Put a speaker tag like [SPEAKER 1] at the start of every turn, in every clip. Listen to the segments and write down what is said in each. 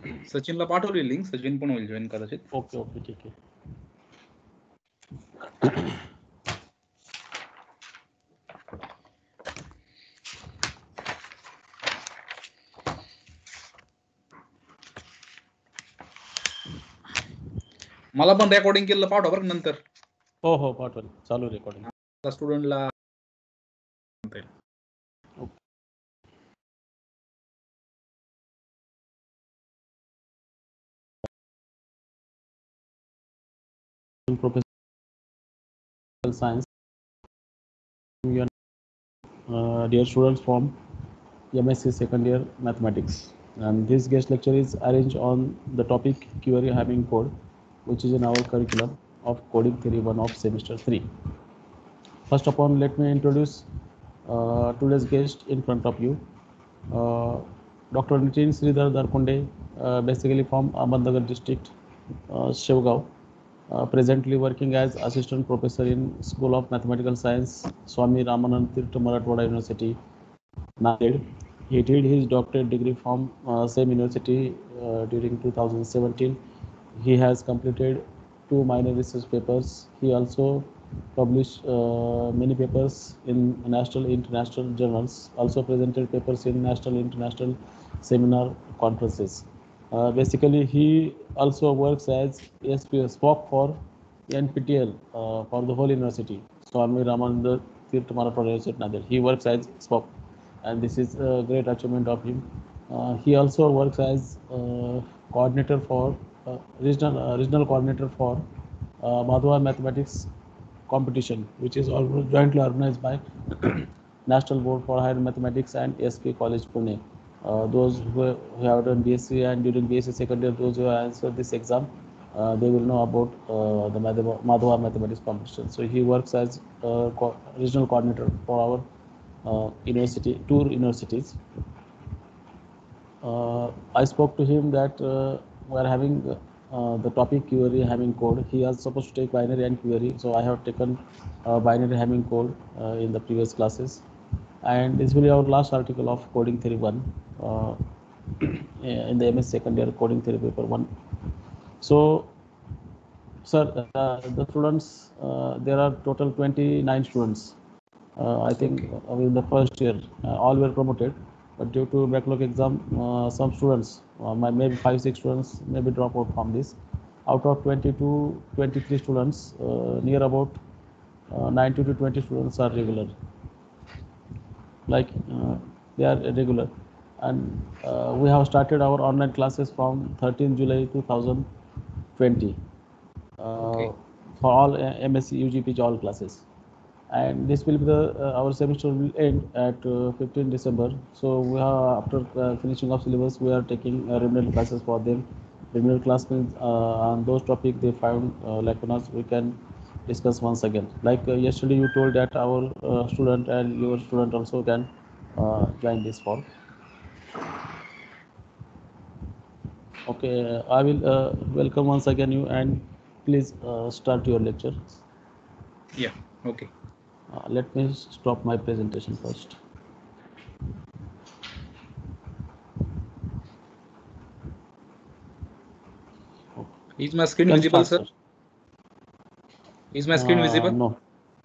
[SPEAKER 1] सचिनला पाठवली लिंक, सचिन पण होईल जॉईन कदाचित.
[SPEAKER 2] ओके ओके ठीक आहे.
[SPEAKER 1] मला पण रेकॉर्डिंग केलं पाठवा बरं नंतर.
[SPEAKER 2] हो हो पाठवलं, चालू रेकॉर्डिंग.
[SPEAKER 1] स्टुडंटला
[SPEAKER 2] Professional science. Dear students from MSc second year mathematics, and this guest lecture is arranged on the topic query having code, which is in our curriculum of coding theory 1 of semester 3. First of all, let me introduce today's guest in front of you. Dr. Nitin Sridhar Darkonde, basically from Ahmednagar district, Shevgaon. Presently working as assistant professor in School of Mathematical Science, Swami Ramanand Tirtha Marathwada University, Nanded. He did his doctorate degree from same university during 2017. He has completed 2 minor research papers. He also published many papers in national international journals, also presented papers in national international seminar conferences. Basically, he also works as SPS SPOC for NPTEL for the whole university. Swami Ramananda Tirtha Marathwada University, Nanded. He works as SPOC, and this is a great achievement of him. He also works as coordinator for regional coordinator for Madhwa Mathematics competition, which is jointly organized by National Board for Higher Mathematics and SP College Pune. Those who have done BSc and during BSc second year, those who have answered this exam, they will know about the Madhwa Mathematics competition. So he works as regional coordinator for our university, two universities. I spoke to him that we are having the topic query having code. He was supposed to take binary and query, so I have taken binary having code in the previous classes, and this will be our last article of coding theory 1 in the MS second year coding theory paper 1. So, sir, the students, there are total 29 students. I think in the first year, all were promoted, but due to backlog exam, some students, maybe 5-6 students, maybe drop out from this. Out of 22, 23 students, near about 19 to 20 students are regular. Like they are regular, and we have started our online classes from 13 July 2020 for all MSc UGP all classes. And this will be the our semester will end at 15 December. So we are after finishing of syllabus, we are taking remedial classes for them. Remedial class means on those topics they found lacunas, we can discuss once again. Like yesterday you told that our student and your student also can join this for. Okay, I will welcome once again you, and please start your lecture.
[SPEAKER 1] Yeah, okay.
[SPEAKER 2] Let me stop my presentation first.
[SPEAKER 1] Is my screen visible, sir? Is my screen visible?
[SPEAKER 2] No.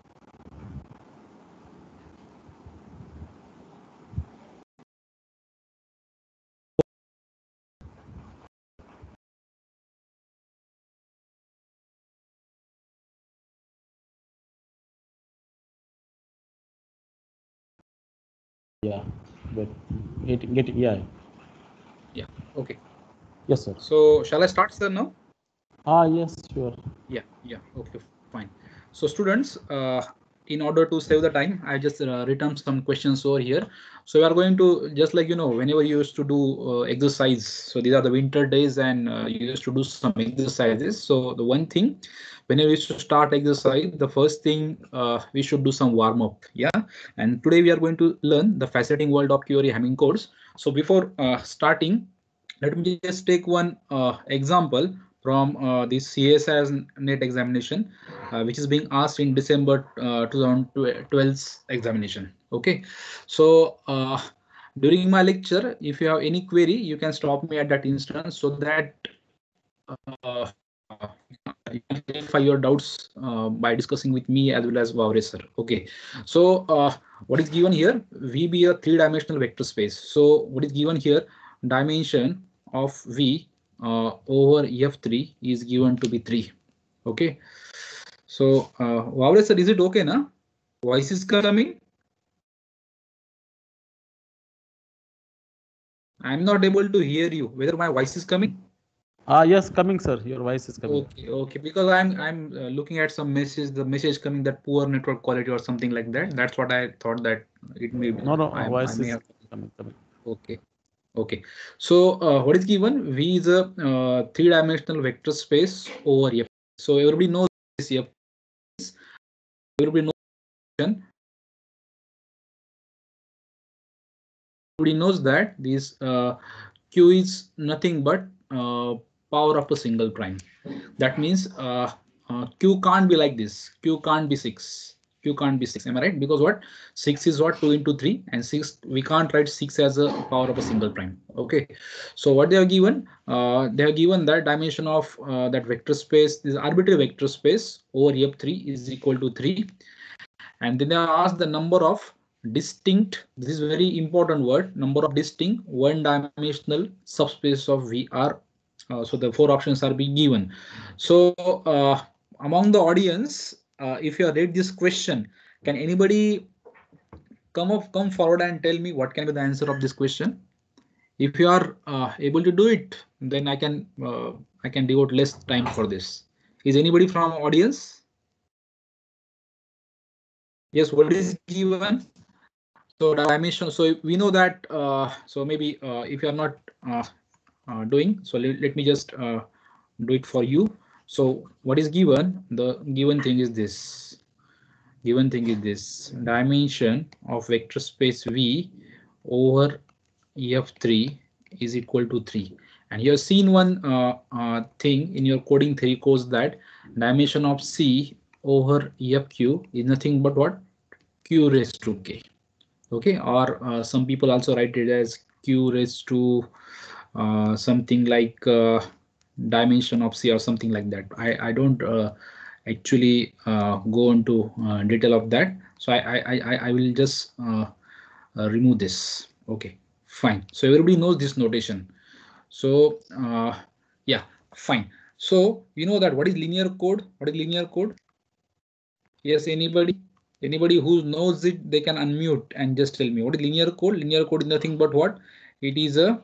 [SPEAKER 2] Yeah, but get yeah.
[SPEAKER 1] Yeah, okay.
[SPEAKER 2] Yes, sir.
[SPEAKER 1] So shall I start, sir, now?
[SPEAKER 2] Yes, sure.
[SPEAKER 1] Yeah, okay, fine. So students, in order to save the time, I just written some questions over here. So we are going to, just like, whenever you used to do exercise, so these are the winter days and you used to do some exercises. So the one thing, whenever we used to start exercise, the first thing we should do some warm up. Yeah. And today we are going to learn the fascinating world of query Hamming codes. So before starting, let me just take one example from the CSIS NET examination, which is being asked in December 2012 examination. Okay, so During my lecture, if you have any query, you can stop me at that instance so that uh, you can clarify your doubts by discussing with me as well as Vavre sir. Okay, so what is given here? V be a three-dimensional vector space. So what is given here? Dimension of V over F3 is given to be 3. Okay, so Vavre sir, is it okay now? Voice is coming. I'm not able to hear you. Whether my voice is coming?
[SPEAKER 2] Yes, coming, sir. Your voice is coming.
[SPEAKER 1] Okay. Because I'm looking at some message. The message coming that poor network quality or something like that. That's what I thought that it may be.
[SPEAKER 2] No,
[SPEAKER 1] I
[SPEAKER 2] voice
[SPEAKER 1] may
[SPEAKER 2] is
[SPEAKER 1] have.
[SPEAKER 2] coming.
[SPEAKER 1] Okay. So what is given? V is a three-dimensional vector space over F. So everybody knows this F. Everybody knows. Everybody knows that this Q is nothing but power of a single prime. That means Q can't be like this. Q can't be 6. Q can't be 6. Am I right? Because what? 6 is what? 2 into 3, and 6, we can't write 6 as a power of a single prime. Okay. So what they are given? They are given that dimension of that vector space, this arbitrary vector space over F3 is equal to 3. And then they are asked the number of distinct, this is very important word, number of distinct one-dimensional subspace of VR. So the 4 options are being given. So among the audience, if you read this question, can anybody come forward and tell me what can be the answer of this question? If you are able to do it, then I can devote less time for this. Is anybody from audience? Yes, what is given? So dimension, so we know that, so maybe if you are not doing, so let me just do it for you. So what is given? The given thing is this. Given thing is this: dimension of vector space V over F3 is equal to 3. And you have seen one thing in your coding theory course, that dimension of C over FQ is nothing but what? Q raised to K. Okay, or some people also write it as Q raised to something like dimension of C or something like that. I don't actually go into detail of that, so I will just remove this. Okay, fine. So everybody knows this notation. So yeah, fine. So you know that what is linear code? What is linear code? Yes, anybody who knows it, they can unmute and just tell me what is linear code. Linear code is nothing but what? It is a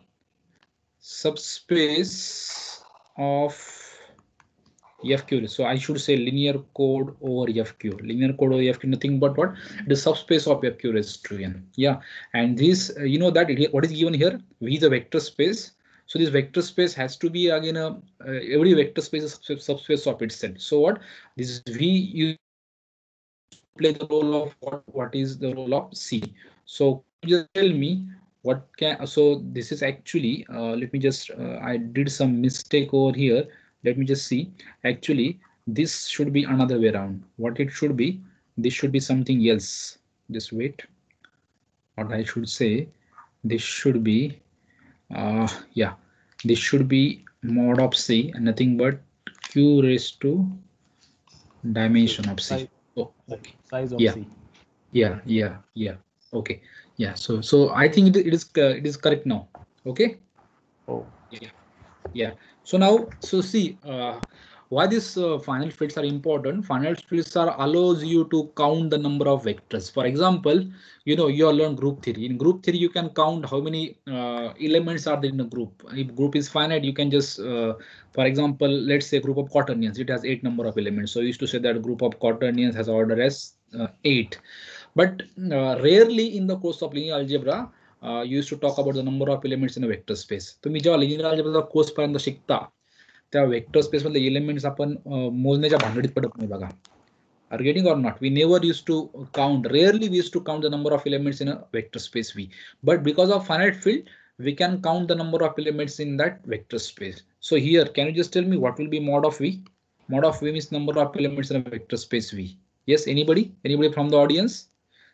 [SPEAKER 1] subspace of FQ. So I should say linear code over FQ. Linear code over FQ, nothing but what? The subspace of FQ raised to n. Yeah, and this you know that what is given here? V is a vector space. So this vector space has to be again a every vector space is subspace of itself. So what this V you play the role of what is the role of C. So just tell me what can, so this is actually let me just I did some mistake over here. Let me just see. Actually this should be another way around. What it should be, this should be something else. Just wait. What I should say, this should be yeah, this should be mod of C and nothing but Q raised to dimension of C. Oh, okay.
[SPEAKER 2] Size of
[SPEAKER 1] Yeah.
[SPEAKER 2] C.
[SPEAKER 1] Yeah. Okay. Yeah. So I think it is correct now. Okay.
[SPEAKER 2] Oh.
[SPEAKER 1] Yeah. So now, so see why these final fields are important. Final fields are allows you to count the number of vectors. For example, you know, you all learn group theory. In group theory, you can count how many elements are there in a group. If group is finite, you can just, for example, let's say group of quaternions. It has 8 number of elements. So I used to say that a group of quaternions has order as 8. But rarely in the course of linear algebra, you used to talk about the number of elements in a vector space. तुम्ही जेव्हा linear अल्जेब्राचा course पर्यंत शिकता त्या vector space मधले elements आपण मोजण्याच्या भानगडीत पडत नाही बघा. Are you getting or not? We never used to count. Rarely we used to count the number of elements in a vector space V. But because of finite field, we can count the number of elements in that vector space. So here, can you just tell me what will be mod of V? Mod of V means number of elements in a vector space V. Yes, anybody? Anybody from the audience?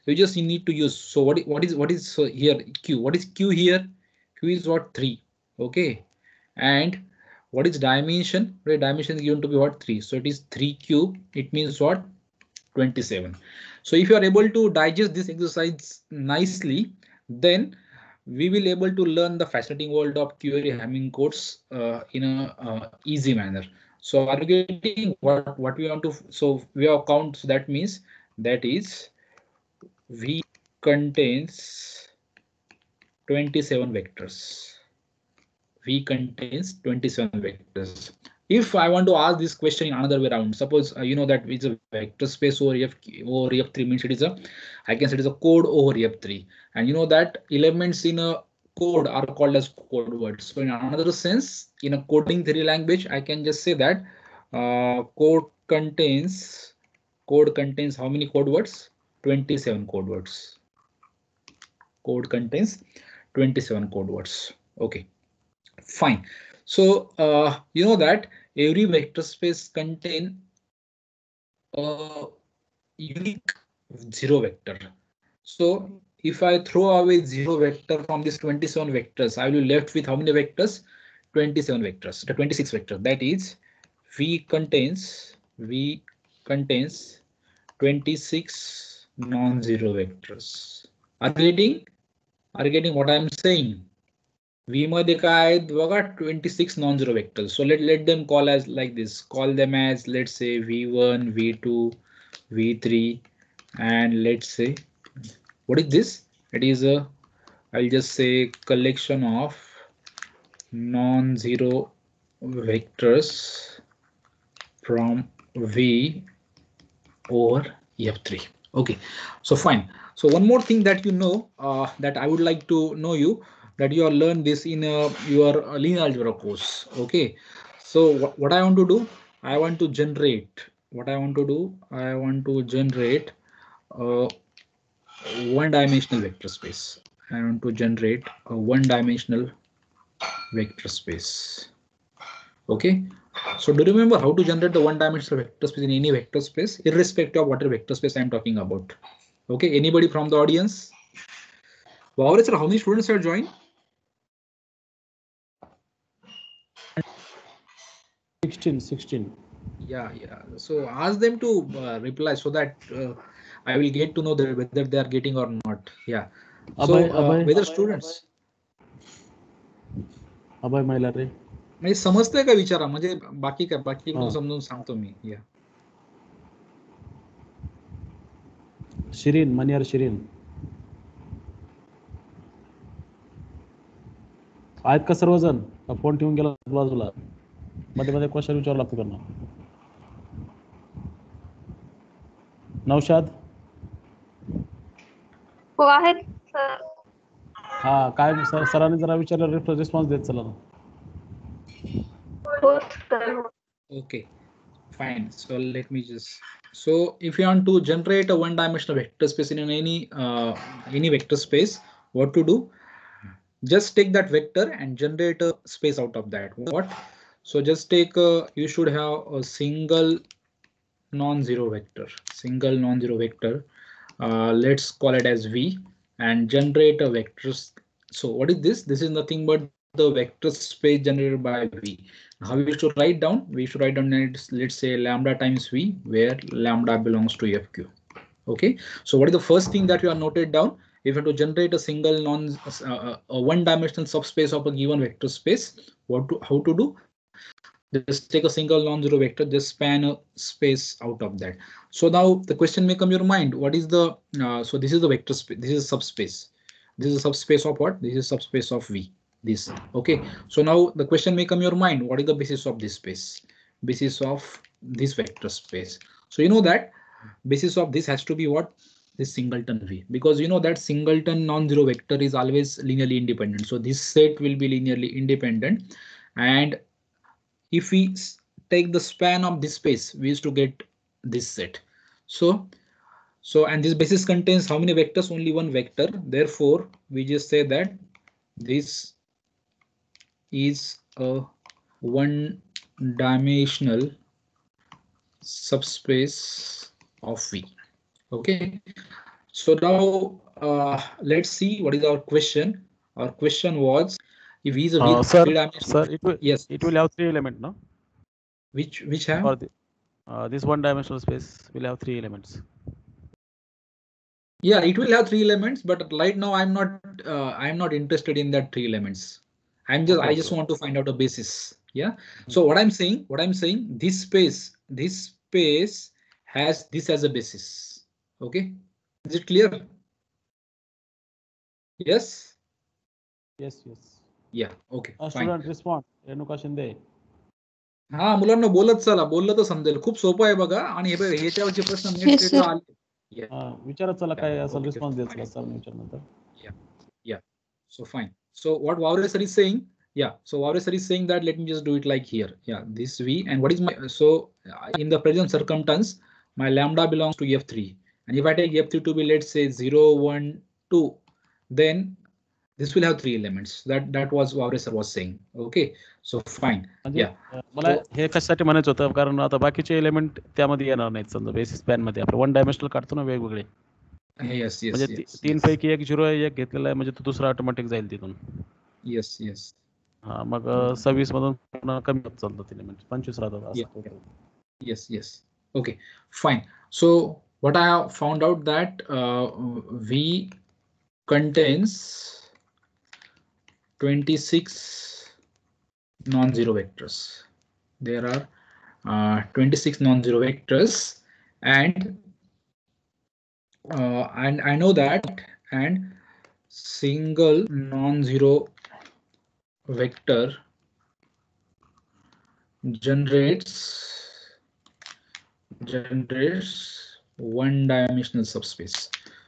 [SPEAKER 1] You just need to use. So what is so here Q? What is Q here? Q is what? 3. Okay. And what is dimension? Right, dimension is given to be what? 3. So it is 3 cube. It means what? 27. So if you are able to digest this exercise nicely, then we will able to learn the fascinating world of query Hamming codes in a easy manner. So are you getting what we want to? So we have count. So that means that is V contains 27 vectors. V contains 27 vectors. If I want to ask this question in another way around, suppose you know that it's a vector space over F3 means it is a, I can say it is a code over F3, and you know that elements in a code are called as code words. So in another sense, in a coding theory language, I can just say that code contains how many code words? 27 code words. Code contains 27 code words. Okay. Fine. So you know that every vector space contain a unique 0 vector. So if I throw away 0 vector from this 27 vectors, I will be left with how many vectors? 27 vectors, the 26 vectors. That is V contains 26 non-zero vectors. Are you getting what I am saying? V मध्ये काय आहेत बघा 26 non-zero vectors. So let them call as like this. Call them as, let's say, V1, V2, V3, and let's say what is this? It is a, I'll just say, collection of non-zero vectors from V over F3. Okay, so fine. So one more thing that you know that I would like to know you, that you have learned this in your linear algebra course. Okay, so what I want to do, I want to generate a one-dimensional vector space. I want to generate a one-dimensional vector space. Okay, so do you remember how to generate the one-dimensional vector space in any vector space, irrespective of whatever vector space I'm talking about? Okay, anybody from the audience? Wow, sir, how many students have joined?
[SPEAKER 2] 16.
[SPEAKER 1] Yeah. So ask them to reply so that I will get to know whether they are getting or not. Yeah. So whether students.
[SPEAKER 2] अभय महिला रे
[SPEAKER 1] म्हणजे समजतंय का विचारा, म्हणजे बाकी कोण समजून सांगतो मी. या
[SPEAKER 2] शिरीन मनियार शिरीन आहेत का सर्वजण? फोन ठेवून गेला बाजूला, मध्ये मध्ये क्वेश्चन विचारू लागतो त्यांना. नौशाद
[SPEAKER 3] हो आहेत सर.
[SPEAKER 2] हा काय सरांनी जरा विचारलं रिस्पॉन्स देत चला ना.
[SPEAKER 3] हो sir.
[SPEAKER 1] Okay, fine. So let me just, so if you want to generate a one-dimensional vector space in any vector space, what to do? Just take that vector and generate a space out of that. What? So just take you should have a single non-zero vector. Let's call it as V, and generate a vector. So what is this? This is nothing but the vector space generated by V. How we should write down? We should write down, let's say, lambda times V, where lambda belongs to FQ. Okay, so what is the first thing that you are noted down? If you have to generate a single one-dimensional subspace of a given vector space, how to do? Just take a single non-zero vector, just span a space out of that. So now the question may come your mind, what is the so this is the vector space, this is a subspace. This is a subspace of what? This is subspace of V. This. Okay, so now the question may come your mind, what is the basis of this space? Basis of this vector space. So you know that basis of this has to be what? This singleton V, because you know that singleton non-zero vector is always linearly independent. So this set will be linearly independent, and if we take the span of this space, we used to get this set. So and this basis contains how many vectors? Only one vector. Therefore, we just say that this is a one-dimensional subspace of V. Okay. So now let's see what is our question. Our question was if V is a
[SPEAKER 2] Sir,
[SPEAKER 1] three-dimensional. Yes.
[SPEAKER 2] it will have three elements, no?
[SPEAKER 1] Which have?
[SPEAKER 2] Or this one-dimensional space will have three elements.
[SPEAKER 1] Yeah, it will have three elements, but right now I'm not interested in that three elements. I just want to find out a basis. Yeah. So what I'm saying, this space has this as a basis. Okay. Is it clear? Yes.
[SPEAKER 2] Yes.
[SPEAKER 1] Yeah. Okay. Fine.
[SPEAKER 2] Student respond. Renuka Shinde.
[SPEAKER 1] हा मुलांना बोलत चला, बोललं तर समजेल. खूप सोपं आहे बघा. आणि हे बघा ह्याच्यावरचे प्रश्न नेट सेटला आले.
[SPEAKER 2] विचारत चला काय असेल रिस्पॉन्स देत चला सर विचारनंतर.
[SPEAKER 1] Yeah. So fine. So what Vavre sir is saying, yeah. So Vavre sir is saying that let me just do it like here. Yeah, this V and what is my so in the present circumstance, my lambda belongs to F3. And if I take F3 to be let's say 0, 1, 2, then this will have three elements. That was Vavre sir was saying. Okay. So fine. Yeah.
[SPEAKER 2] मला हे कशासाठी म्हणायचं होतं कारण आता बाकीचे element त्यामध्ये येणार नाहीत समजा बेसिस स्पॅन मध्ये आपण वन डायमेन्शनल काढतो ना वेगवेगळे. म्हणजे तीन पैकी एक 0 एक घेतलेला आहे म्हणजे तो दुसरा ऑटोमॅटिक जाईल तिथून.
[SPEAKER 1] येस.
[SPEAKER 2] हा मग 26 मधून पुन्हा कमी होत चालतं ते एलिमेंट 25 राहतात.
[SPEAKER 1] Yes. Okay, fine. So what I have found out that V contains 26 non-zero vectors. There are 26 non-zero vectors, and I know that and single non-zero vector generates one-dimensional subspace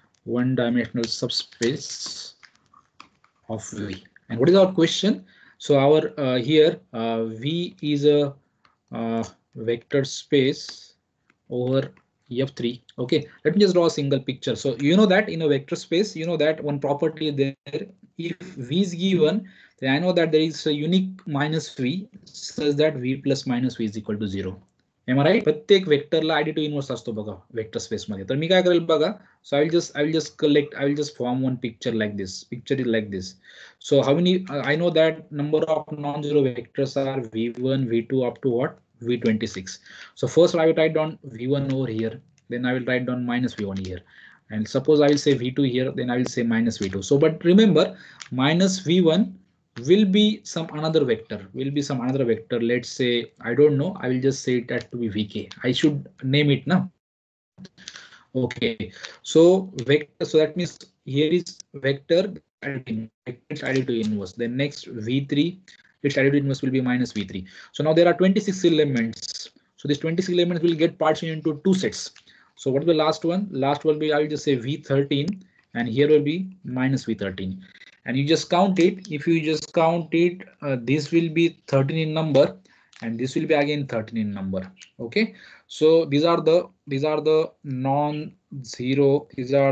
[SPEAKER 1] of V. And what is our question? So our here V is a vector space over F3. Okay, let me just draw a single picture. So you know that in a vector space, you know that one property there, if V is given, then I know that there is a unique minus V such that V plus minus V is equal to 0. Am I right? प्रत्येक वेक्टरला additive inverse असतो बघा vector space मध्ये. तर मी काय करेल बघा. So I will just form one picture like this. Picture is like this. So how many? I know that number of non-zero vectors are V1, V2 up to what? V26. So first I will write down V1 over here. Then I will write down minus V1 here. And suppose I will say V2 here. Then I will say minus V2. So but remember minus V1 will be some another vector. Let's say I don't know. I will just say that to be VK. I should name it now. Okay, so vector. So that means here is vector. It's added to inverse. Then next V3, its added to inverse will be minus V3. So now there are 26 elements. So these 26 elements will get partitioned into two sets. So what is the last one? Last will be I will just say V13, and here will be minus V13. And you just count it. If you just count it, this will be 13 in number, and this will be again 13 in number. Okay, so these are the non-zero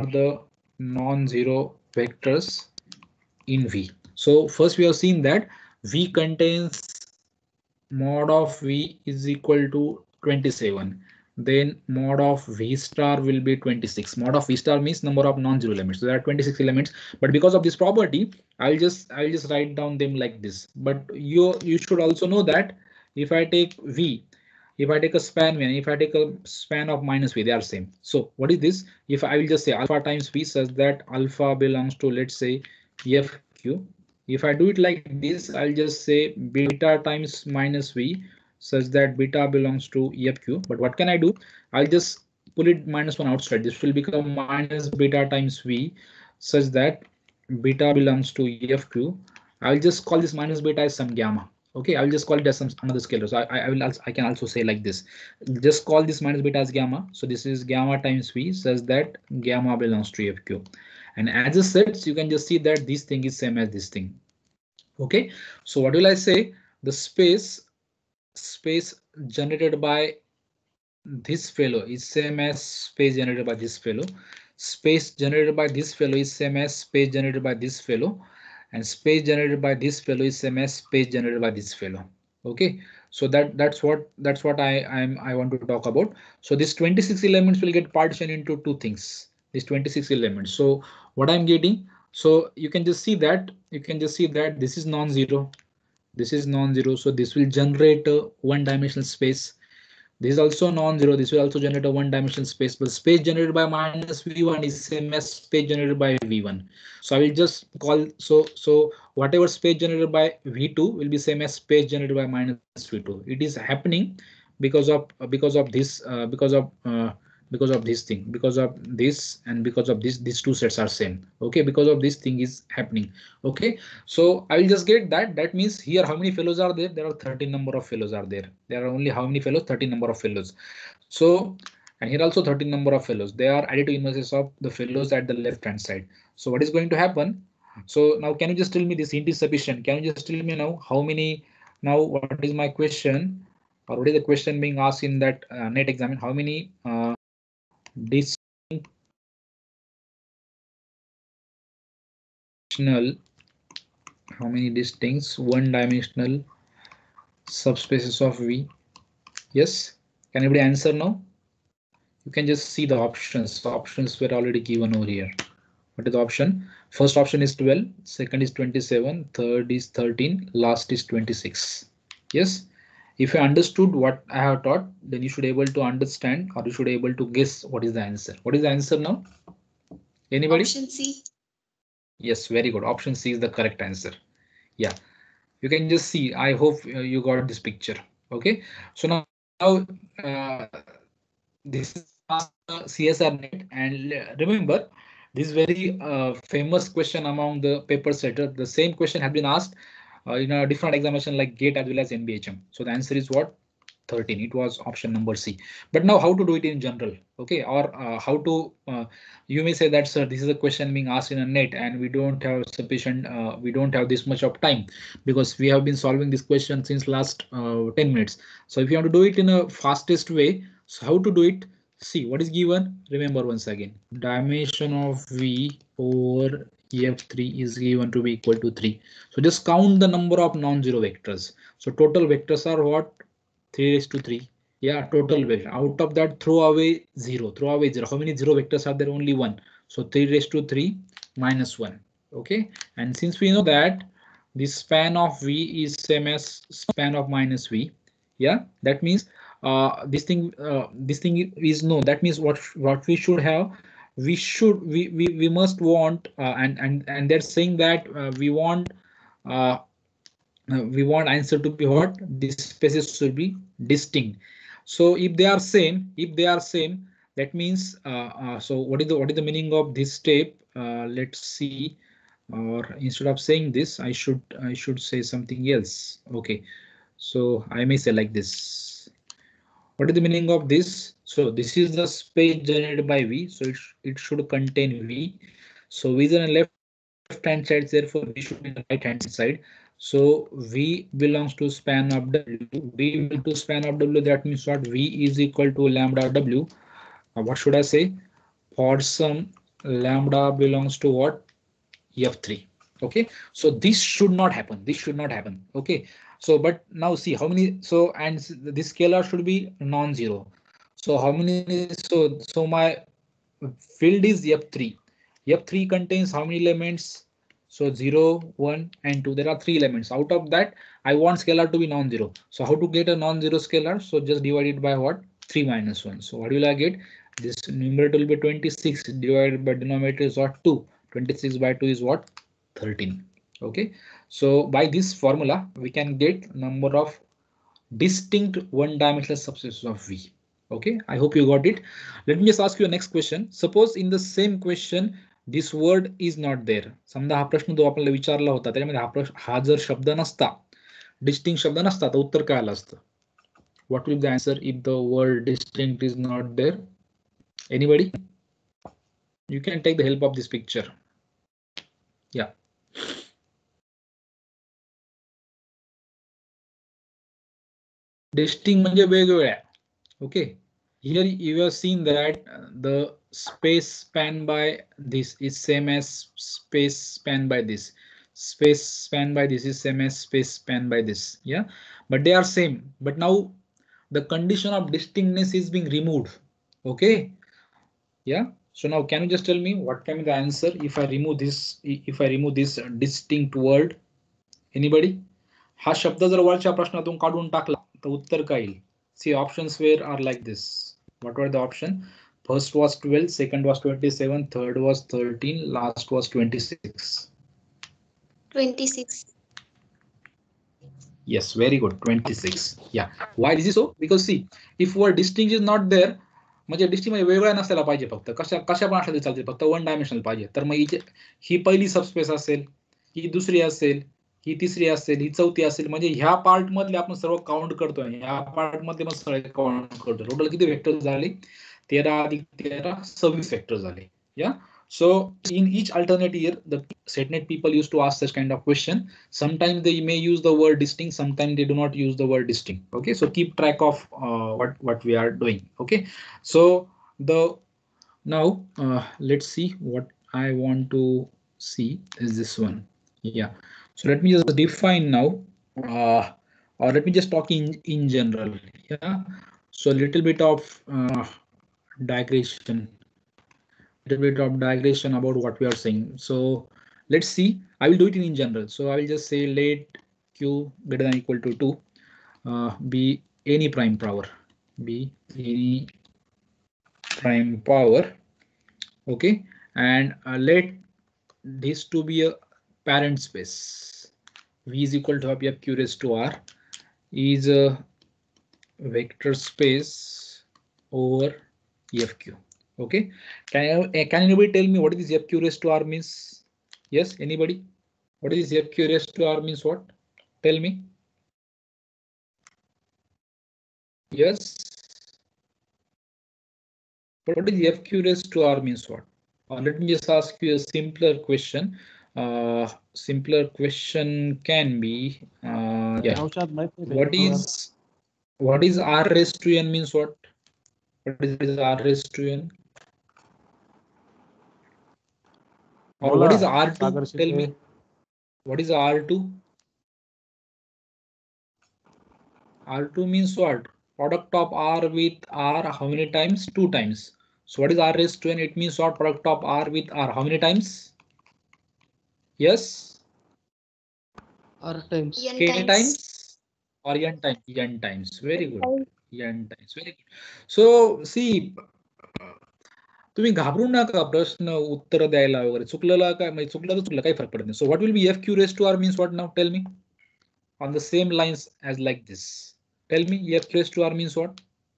[SPEAKER 1] vectors in V. So first we have seen that V contains mod of V is equal to 27. Then mod of V star will be 26. Mod of V star means number of non-zero elements. So there are 26 elements, but because of this property, I'll just write down them like this. But you should also know that if I take V, if I take a span V, and if I take a span of minus V, they are same. So what is this? If I will just say alpha times V such that alpha belongs to, let's say, FQ. If I do it like this, I'll just say beta times minus V such that beta belongs to FQ. But what can I do? I'll just pull it minus 1 outside. This will become minus beta times V such that beta belongs to FQ. I'll just call this minus beta as some gamma. Okay, I will just call it as some another scalar. So I can also say like this. Just call this minus beta as gamma. So this is gamma times V such that gamma belongs to FQ. And as a set, you can just see that this thing is same as this thing. Okay, so what will I say? The space generated by this fellow is same as space generated by this fellow. Space generated by this fellow is same as space generated by this fellow, and space generated by this fellow is same as space generated by this fellow. Okay, so that's what I want to talk about. So these 26 elements will get partitioned into two things. these 26 elements. So what I'm getting, so you can just see that this is non-zero, this is non-zero, so this will generate a one-dimensional space. This is also non-zero, this will also generate a one-dimensional space, but space generated by minus v1 is same as space generated by v1. So I will just call, so whatever space generated by v2 will be same as space generated by minus v2. It is happening because of this because of this thing, because of this, and because of this, these two sets are same. Okay, because of this thing is happening. Okay, so I will just get that. That means here how many fellows are there? There are 13 number of fellows are there. There are only how many fellows? 13 number of fellows. So, and here also 13 number of fellows. They are additive inverses of the fellows at the left hand side. So what is going to happen? So now can you just tell me this int is sufficient? Can you just tell me now how many? Now what is my question? Or what is the question being asked in that net exam? How many distinct how many distinct one-dimensional subspaces of V? Yes, can anybody answer now? You can just see the options. The options were already given over here. What is the option? First option is 12, second is 27, third is 13, last is 26. Yes, if you understood what I have taught, then you should be able to understand, or you should be able to guess what is the answer. What is the answer now? Anybody?
[SPEAKER 4] Option C.
[SPEAKER 1] Yes, very good. Option C is the correct answer. Yeah, you can just see. I hope you got this picture. Okay, so now this is CSR net, and remember this very famous question among the paper setter. The same question has been asked in a different examination like GATE as well as MBHM. So the answer is what? 13. It was option number C. But now how to do it in general? Okay, or how to you may say that, sir, this is a question being asked in a net and we don't have sufficient we don't have this much of time because we have been solving this question since last 10 minutes. So if you want to do it in a fastest way, so how to do it? See what is given. Remember once again, dimension of V over F3 is given to be equal to 3. So just count the number of non-zero vectors. So total vectors are what? 3 raised to 3. Yeah, total vector. Out of that, throw away 0. Throw away 0. How many 0 vectors are there? Only 1. So 3 raised to 3 minus 1. Okay. And since we know that the span of V is same as span of minus V. Yeah, that means this thing is no. That means what we should have, we must want and they're saying that we want answer to be what? These spaces should be distinct. So if they are same, that means so what is the meaning of this step? Let's see. Or instead of saying this, I should say something else. Okay, so I may say like this. What is the meaning of this? So this is the space generated by V. So it should contain V. So V is on the left hand side, therefore V should be on the right hand side. So V belongs to span of W. V belongs to span of W. That means what? V is equal to lambda W. What should I say? For some lambda belongs to what? F3. Okay, so this should not happen. This should not happen. Okay, so but now see how many. So and this scalar should be non-zero. So how many? So my field is F3. F3 contains how many elements? So 0, 1, and 2. There are 3 elements. Out of that, I want scalar to be non-zero. So how to get a non-zero scalar? So just divide it by what? 3 minus 1. So what will I get? This numerator will be 26 divided by denominator is what? 2. 26 by 2 is what? 13. Okay. So by this formula, we can get number of distinct one-dimensional subspaces of V. Okay, I hope you got it. Let me just ask you a next question. Suppose in the same question this word is not there. समजा हा प्रश्न जो आपल्याला विचारला होता त्याच्यामध्ये हा जर शब्द नसता, distinct शब्द नसता, तर उत्तर काय आलं असतं? What will be the answer if the word distinct is not there? Anybody? You can take the help of this picture. Yeah. Distinct म्हणजे वेगवेगळ्या. Okay. Here you have seen that the space spanned by this is same as space spanned by this. Space spanned by this is same as space spanned by this. Yeah, but they are same. But now the condition of distinctness is being removed. Okay. Yeah. So now can you just tell me what can be the answer if I remove this, distinct word? Anybody? हा शब्द जर वरच्या प्रश्नातून काढून टाकला तर उत्तर काय येईल? See, options where are like this. What were the option? First was 12, second was 27, third was 13, last was 26.
[SPEAKER 4] 26.
[SPEAKER 1] Yes, very good. 26. Yeah. Why is it so? Because see, if word distinct is not there, म्हणजे distinct म्हणजे वेगळा नसायला पाहिजे, फक्त कशा पण असलं तरी चालते, फक्त वन डायमेन्शनल पाहिजे. तर मग ही पहिली सबस्पेस असेल, ही दुसरी असेल, ही तिसरी असेल, ही चौथी असेल, म्हणजे ह्या पार्ट मधले आपण सर्व काउंट करतोय, ह्या पार्ट मध्ये मग सगळे काउंट करतोय. टोटल किती वेक्टर झाले? 13 अधिक 13 26 वेक्टर झाले. या so in each alternate year the setnet people used to ask such kind of question. Sometimes they may use the word distinct, sometimes they do not use the word distinct. Okay, so keep track of what we are doing. Okay, so the now let's see what I want to see is this one. Yeah, so let me just define now, or let me just talk in general. Yeah, so a little bit of digression about what we are saying. So let's see, I will do it in general. So I will just say let q greater than equal to 2 be any prime power, okay, and let this to be a parent space. V is equal to f q raised to r is a vector space over fq. Okay, can anybody tell me what is fq raised to r means? Yes, anybody? What is fq raised to r means? What? Tell me. Yes. What is fq raised to r means? What? Let me just ask you a simpler question. Simpler question can be yeah. What is r raised to n means? What? What is r raised to n? Or what is R2? Tell me. What is R2? R2 means what? Product of R with R how many times? 2 times. So what is R raised to n? It means what? Product of R with R how many times? Yes?
[SPEAKER 5] R times.
[SPEAKER 1] K times or n times? N times. Very good. N times. Very good. So see, तुम्ही घाबरू नका प्रश्न उत्तर द्यायला वगैरे, चुकलेला काय म्हणजे चुकलं तर चुकलं, काही फरक पडत नाही. So what will be fq raised to r means what now? Tell me on the same lines as like this. Tell me fq raised to r means what?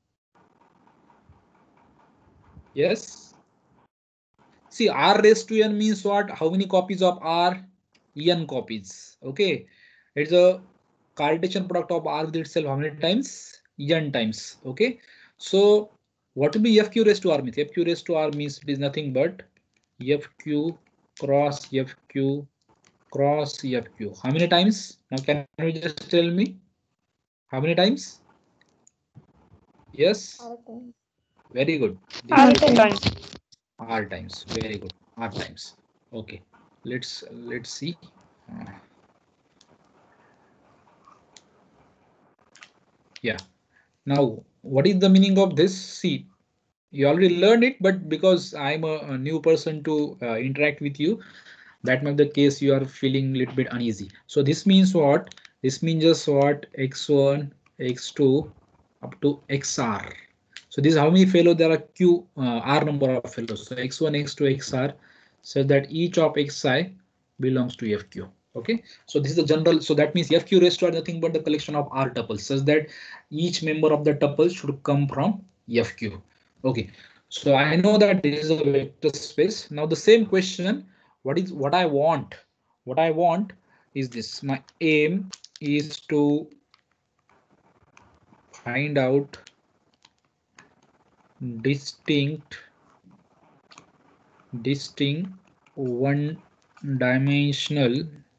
[SPEAKER 1] Yes, see, r raised to n means what? How many copies of r? N copies. Okay, it's a Cartesian product of r with itself how many times? N times. Okay, so what will be fq raised to r means? Fq raised to r means it is nothing but fq cross fq cross fq. How many times? Now can you just tell me how many times? Yes, very good.
[SPEAKER 3] R times.
[SPEAKER 1] R times. Very good. R times. Okay, let's see. Yeah. Now, what is the meaning of this? See, you already learned it, but because I'm a new person to interact with you, that might be the case. You are feeling a little bit uneasy. So this means what? This means just what? X1, X2 up to XR. So this is how many fellows there are Q R number of fellows. So X1, X2, XR, so that each of Xi belongs to FQ. Okay, so this is the general. So that means FQ raised to are nothing but the collection of R tuples, such that each member of the tuple should come from FQ. Okay, so I know that this is a vector space. Now the same question, what I want? What I want is this. My aim is to find out distinct one dimensional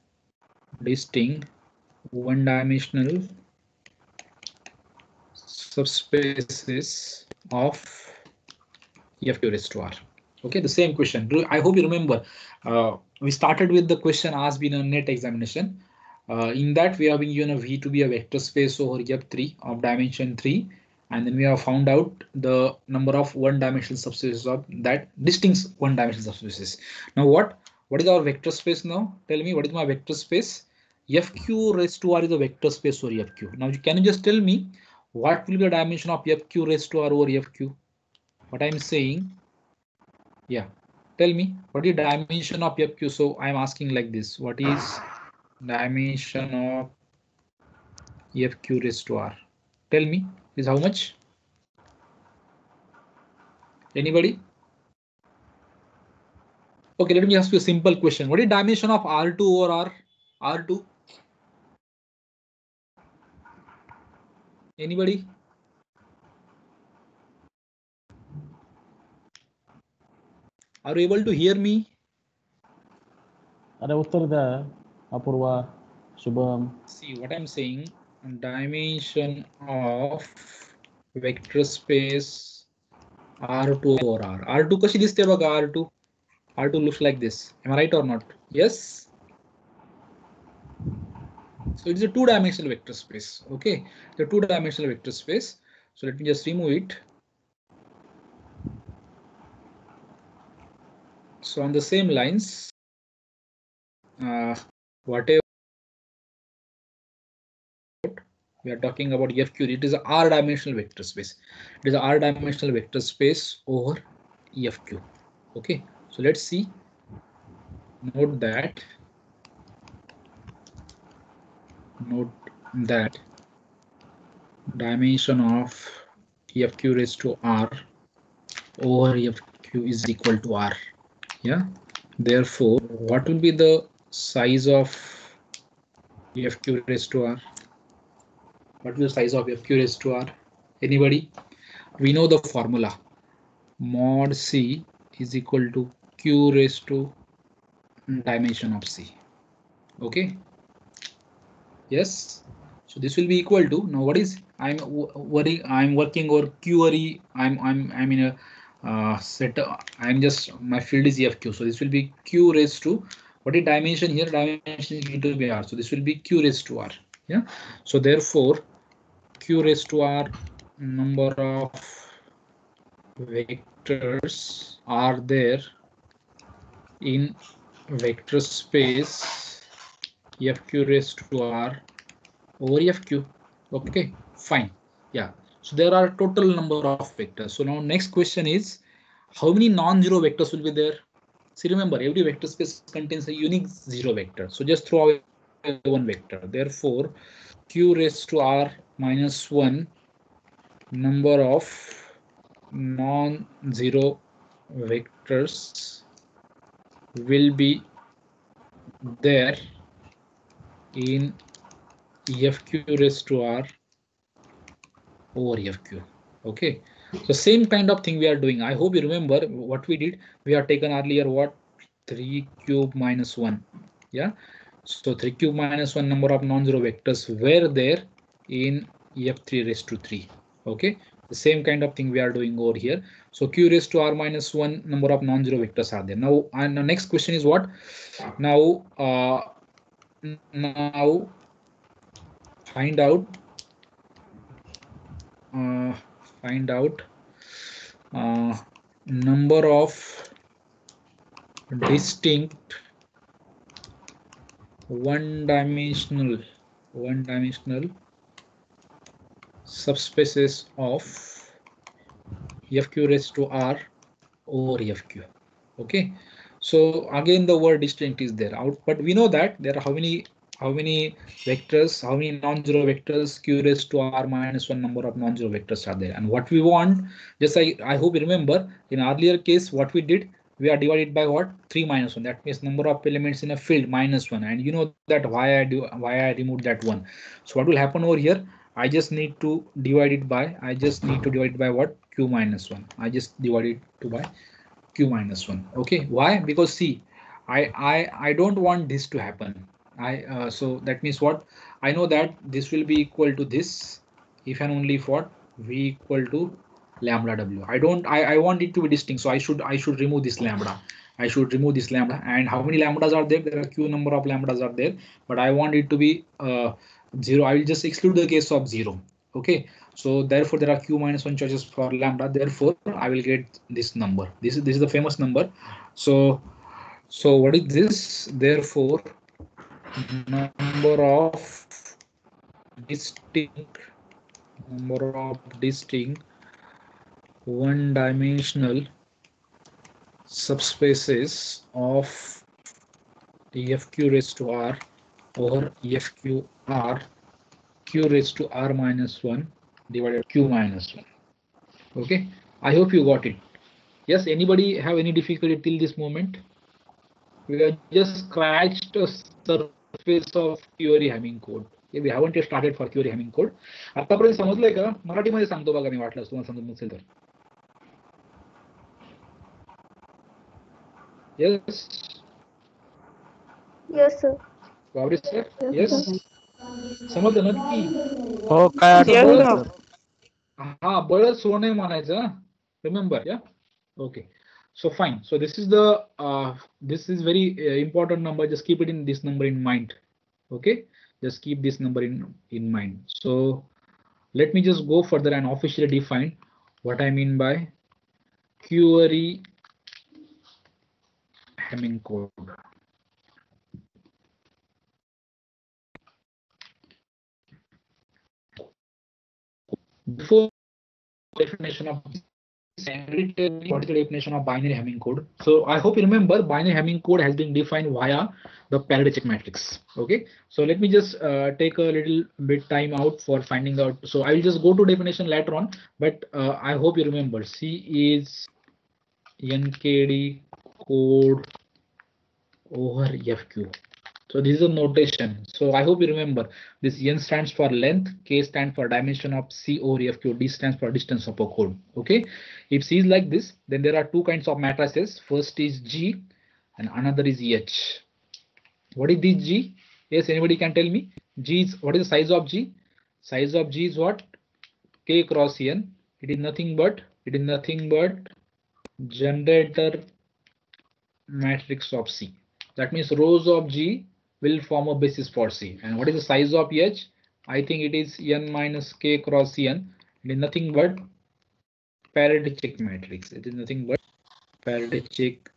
[SPEAKER 1] subspaces of FQ raised to R. Okay, the same question. I hope you remember. We started with the question asked in a NET examination. In that we have been given a V to be a vector space over F3 of dimension 3, And then we have found out the number of one-dimensional subspaces of that distinct one-dimensional subspaces. Now what is our vector space now? Tell me what is my vector space? FQ raised to R is a vector space over FQ. Now can you just tell me what will be the dimension of FQ raised to R over FQ? What I'm saying, yeah, tell me what is dimension of FQ? So I'm asking like this, what is dimension of FQ raised to R? Tell me, is how much? Anybody? Okay, let me ask you a simple question. What is dimension of R2 over R2? Anybody? Are you able to hear me?
[SPEAKER 2] अरे उत्तर द्या Apoorva Shubham.
[SPEAKER 1] See what I'm saying. Dimension of vector space R2 over R. R2 कशी दिसते बघा R2? R2 looks like this. Am I right or not? Yes. So it's a two-dimensional vector space. Okay, the two-dimensional vector space. So let me just remove it. So on the same lines, whatever we are talking about FQ, it is a R-dimensional vector space. It is a R-dimensional vector space over FQ. Okay, so let's see. Note that dimension of FQ raised to R over FQ is equal to R. Yeah. Therefore, what will be the size of FQ raised to R? What is the size of FQ raised to R? Anybody? We know the formula. Mod C is equal to Q raised to dimension of C. Okay. Yes. So this will be equal to, now what is I'm working or query. I'm in a set. I'm just, my field is FQ. So this will be Q raised to, what is dimension here? Dimension is going to be R. So this will be Q raised to R. Yeah. So therefore, Q raised to R number of vectors are there in vector space FQ raised to R over FQ. Okay, fine. Yeah. So there are total number of vectors. So now next question is, how many non-zero vectors will be there? See, remember, every vector space contains a unique zero vector. So just throw away one vector. Therefore, Q raised to R minus 1 number of non-zero vectors will be there in FQ raised to R over FQ. Okay, so same kind of thing we are doing. I hope you remember what we did. We have taken earlier what, 3 cube minus 1. Yeah, so 3 cube minus 1 number of non-zero vectors were there in F3 raised to 3. Okay, the same kind of thing we are doing over here. So Q raised to R minus 1 number of non-zero vectors are there. Now, and the next question is what? Now find out number of distinct one-dimensional subspaces of FQ raised to R over FQ. Okay, so again the word distinct is there out, but we know that there are how many vectors, how many non-zero vectors, Q raised to R minus 1 number of non-zero vectors are there. And what we want, just I hope you remember in earlier case what we did, we are divided by what, 3 minus 1. That means number of elements in a field minus 1. And you know that why I removed that 1. So what will happen over here? I just need to divide it by, what, Q minus 1. I just divide it by Q minus 1. Okay, why? Because see, I don't want this to happen. So that means what, I know that this will be equal to this if and only if what, V equal to lambda W. I want it to be distinct, so I should remove this lambda. And how many lambdas are there? There are Q number of lambdas are there, but I want it to be 0. I will just exclude the case of 0. Okay, so therefore there are q minus 1 choices for lambda. Therefore, I will get this number. This is the famous number. So what is this? Therefore, number of distinct one-dimensional subspaces of fq raised to r over fqr q raised to r minus 1 divided q minus 1. Okay, I hope you got it. Yes, anybody have any difficulty till this moment? We have just scratched the surface of query Hamming code. We haven't yet started for query Hamming code. आतापर्यंत समजलंय का? मराठीमध्ये सांगतो बघा मी वाटलं तुम्हाला समजून नसेल तर. Yes.
[SPEAKER 3] Yes, sir.
[SPEAKER 1] Gauri sir. Yes. समजलं नक्की.
[SPEAKER 2] हो काय
[SPEAKER 3] Yes,
[SPEAKER 2] आठवलं
[SPEAKER 3] sir.
[SPEAKER 2] सर?
[SPEAKER 1] हा बळ सोने म्हणायचं. Remember, yeah. Okay. So fine. So this is the this is very important number. Just keep it in this number in mind. Okay. Just keep this number in mind. So let me just go further and officially define what I mean by query Hamming code. Before definition of what is the definition of binary Hamming code? So I hope you remember binary Hamming code has been defined via the parity check matrix. Okay, so let me just take a little bit time out for finding out. So I will just go to definition later on, but I hope you remember C is NKD code over FQ. So this is a notation. So I hope you remember this N stands for length, K stands for dimension of C over FQ, D stands for distance of a code. Okay, if C is like this, then there are two kinds of matrices. First is G and another is H. What is this G? Yes, anybody can tell me? G is, what is the size of G? Size of G is what? K cross N. It is nothing but generator matrix of C. That means rows of G will form a basis for C. And what is the size of H? I think it is N minus K cross N. It is nothing but parity check matrix. It is nothing but parity check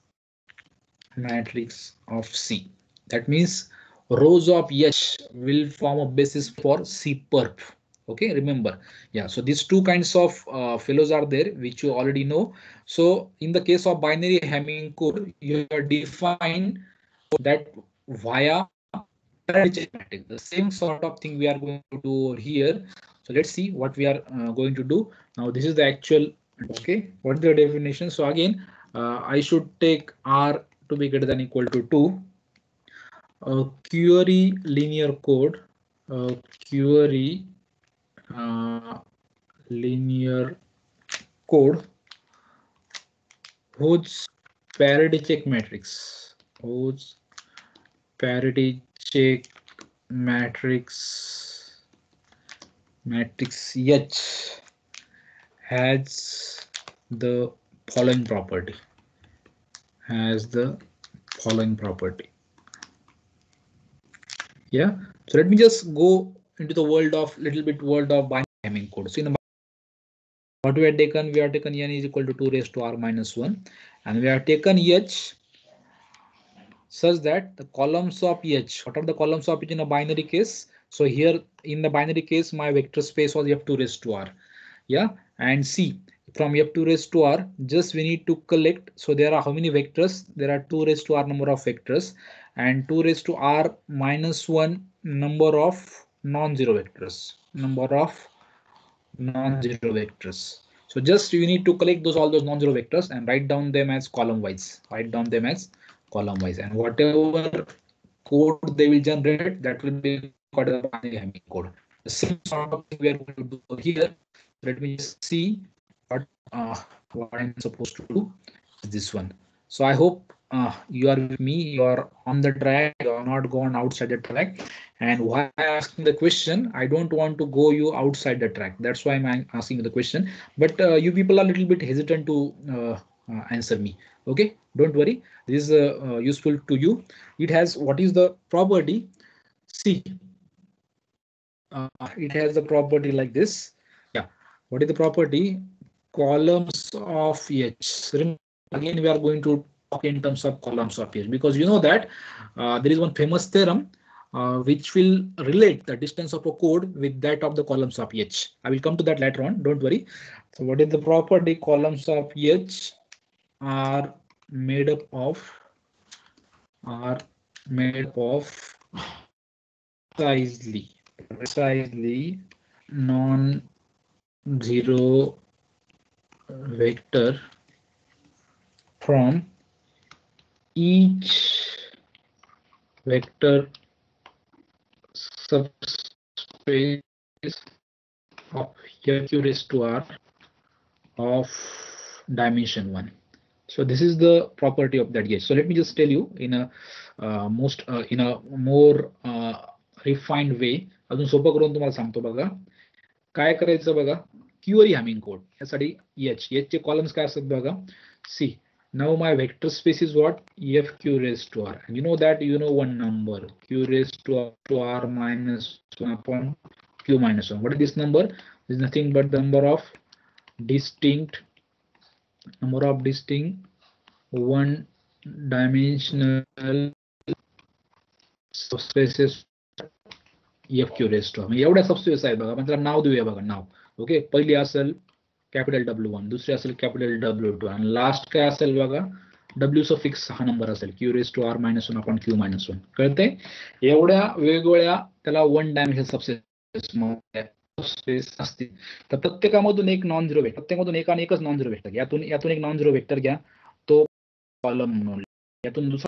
[SPEAKER 1] matrix of C. That means rows of H will form a basis for C perp. Okay, remember. Yeah, so these two kinds of fellows are there, which you already know. So in the case of binary Hamming code, you are defined that via parity check matrix. The same sort of thing we are going to do over here. So let's see what we are going to do. Now this is the actual, okay, what is the definition? So again, I should take R to be greater than equal to 2. Query linear code, query linear code whose parity check matrix, whose parity check matrix H has the following property. Yeah, so let me just go into the world of binary Hamming code. So in the what we have taken n is equal to 2 raised to r minus 1, and we have taken H such that the columns of H, what are the columns of H in a binary case? So here in the binary case, my vector space was f2 raised to r. Yeah, and C, from f2 raised to r, just we need to collect. So there are how many vectors? There are 2 raised to r number of vectors and 2 raised to r minus 1 number of non-zero vectors. So just you need to collect all those non-zero vectors and write down them as column wise. And whatever code they will generate, that will be called a binary Hamming code. The same sort of thing we are going to do here. Let me just see what I'm supposed to do. This one. So I hope you are with me. You are on the track. You are not gone outside the track. And why I'm asking the question, I don't want to go you outside the track. That's why I'm asking the question. But you people are a little bit hesitant to answer me. Okay, don't worry. This is useful to you. It has what is the property? See, it has the property like this. Yeah. What is the property? Columns of H. Again, we are going to talk in terms of columns of H, because you know that there is one famous theorem which will relate the distance of a code with that of the columns of H. I will come to that later on. Don't worry. So what is the property? Columns of H are made up of precisely non-zero vector from each vector subspace of Q raised to R of dimension 1. So this is the property of that gauge. So let me just tell you in a more refined way. अजून सोपं करून तुम्हाला सांगतो बघा. काय करायचं बघा, q-ary Hamming code यासाठी एच चे कॉलम्स काय असतात बघा. See now my vector space is what? F q raised to R. You know that you know one number q raised to R minus 1 upon q minus 1. What is this number? This is nothing but the number of distinct one dimensional subspaces F q raised to R. एवढ्या subspace आहेत बघा. मतलब नाव देऊया बघा नाव. Okay, पहिली असेल capital W1, दुसरी असेल कॅपिटल W2 आणि लास्ट काय असेल बघा W सफिक्स हा नंबर असेल q raised to R minus 1 upon q minus 1. कळतंय? एवढ्या वेगवेगळ्या त्याला वन डायमेन्शनल सबस्पेस असतील तर प्रत्येकामधून एक नॉन झिरो वेक्टर, प्रत्येकामधून एक आणि एकच नॉन झिरो वेक्टर, यातून एक नॉन झिरो वेक्टर घ्या, तो कॉलम म्हणून यातून दुसरा